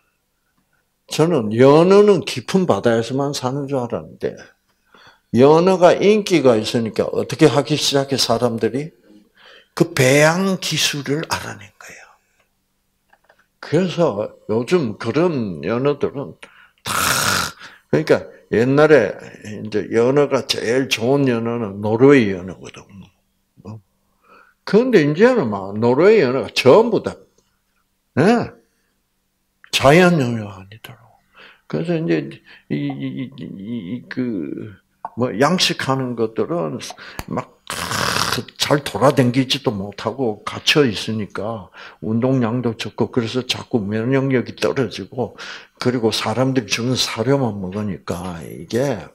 저는 연어는 깊은 바다에서만 사는 줄 알았는데 연어가 인기가 있으니까 어떻게 하기 시작해 사람들이? 그 배양 기술을 알아낸 거예요. 그래서 요즘 그런 연어들은 다 그러니까 옛날에 이제 연어가 제일 좋은 연어는 노르웨이 연어거든. 그런데 이제는 막 노르웨이 연어가 전부 다 자연 연어가 아니더라고. 그래서 이제 양식하는 것들은 막 잘 돌아다니지도 못하고 갇혀 있으니까 운동량도 적고 그래서 자꾸 면역력이 떨어지고 그리고 사람들이 주는 사료만 먹으니까 이게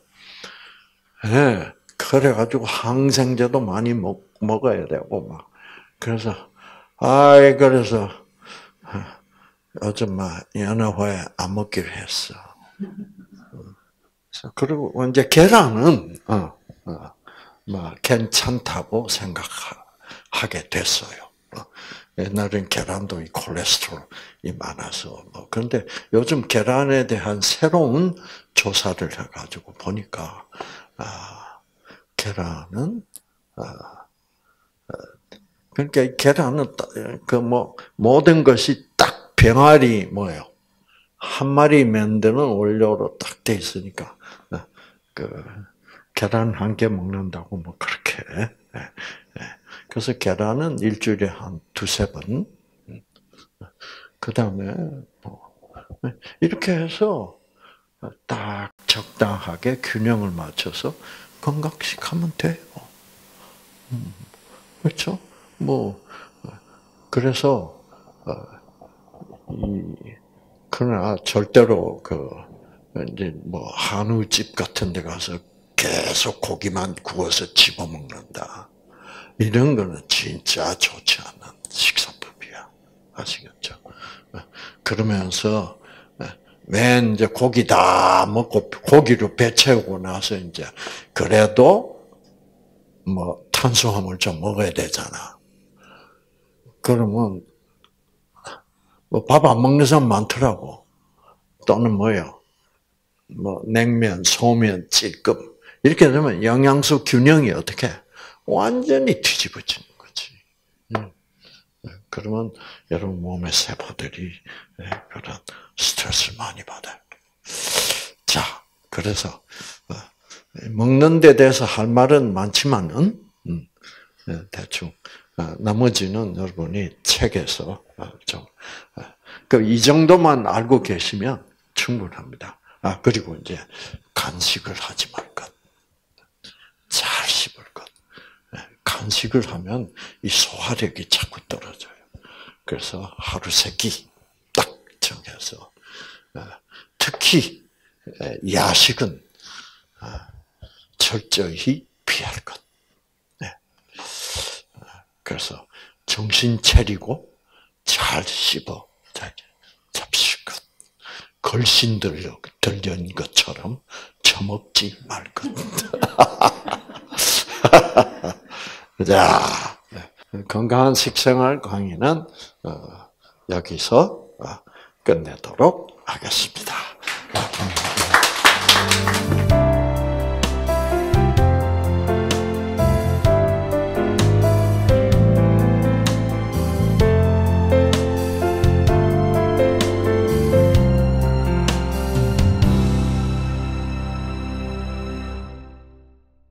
그래가지고 항생제도 많이 먹어야 되고 막 그래서 그래서 요즘 연어회 안 먹기로 했어. 그리고 이제 계란은 괜찮다고 생각하게 됐어요. 옛날엔 계란도 콜레스테롤이 많아서 그런데 요즘 계란에 대한 새로운 조사를 해가지고 보니까 계란은 그러니까 계란은 모든 것이 딱 병아리 뭐예요? 한 마리 만드는 원료로 딱 돼 있으니까 계란 한 개 먹는다고 그렇게. 그래서 계란은 일주일에 한 두세 번. 그 다음에 이렇게 해서 딱 적당하게 균형을 맞춰서 건강식하면 돼요. 그렇죠? 그래서 그러나 절대로 이제 뭐 한우집 같은 데 가서 계속 고기만 구워서 집어먹는다. 이런 거는 진짜 좋지 않은 식사법이야. 아시겠죠? 그러면서 맨 이제 고기 다 먹고 고기로 배 채우고 나서 이제 그래도 뭐 탄수화물 좀 먹어야 되잖아. 그러면 뭐 밥 안 먹는 사람 많더라고. 또는 뭐요? 뭐 냉면, 소면, 찔끔 이렇게 되면 영양소 균형이 어떻게 완전히 뒤집어지는 거지. 그러면 여러분 몸의 세포들이 그런 스트레스를 많이 받아요. 자, 그래서 먹는 데 대해서 할 말은 많지만은 대충 나머지는 여러분이 책에서 좀 이 정도만 알고 계시면 충분합니다. 그리고 이제 간식을 하지 말 것, 잘 씹을 것. 간식을 하면 이 소화력이 자꾸 떨어져요. 그래서 하루 세 끼 딱 정해서 특히 야식은 철저히 피할 것. 그래서 정신 차리고 잘 씹어 잡실 것. 걸신 들린 것처럼 처먹지 말 것. 자, 건강한 식생활 강의는 여기서 끝내도록 하겠습니다.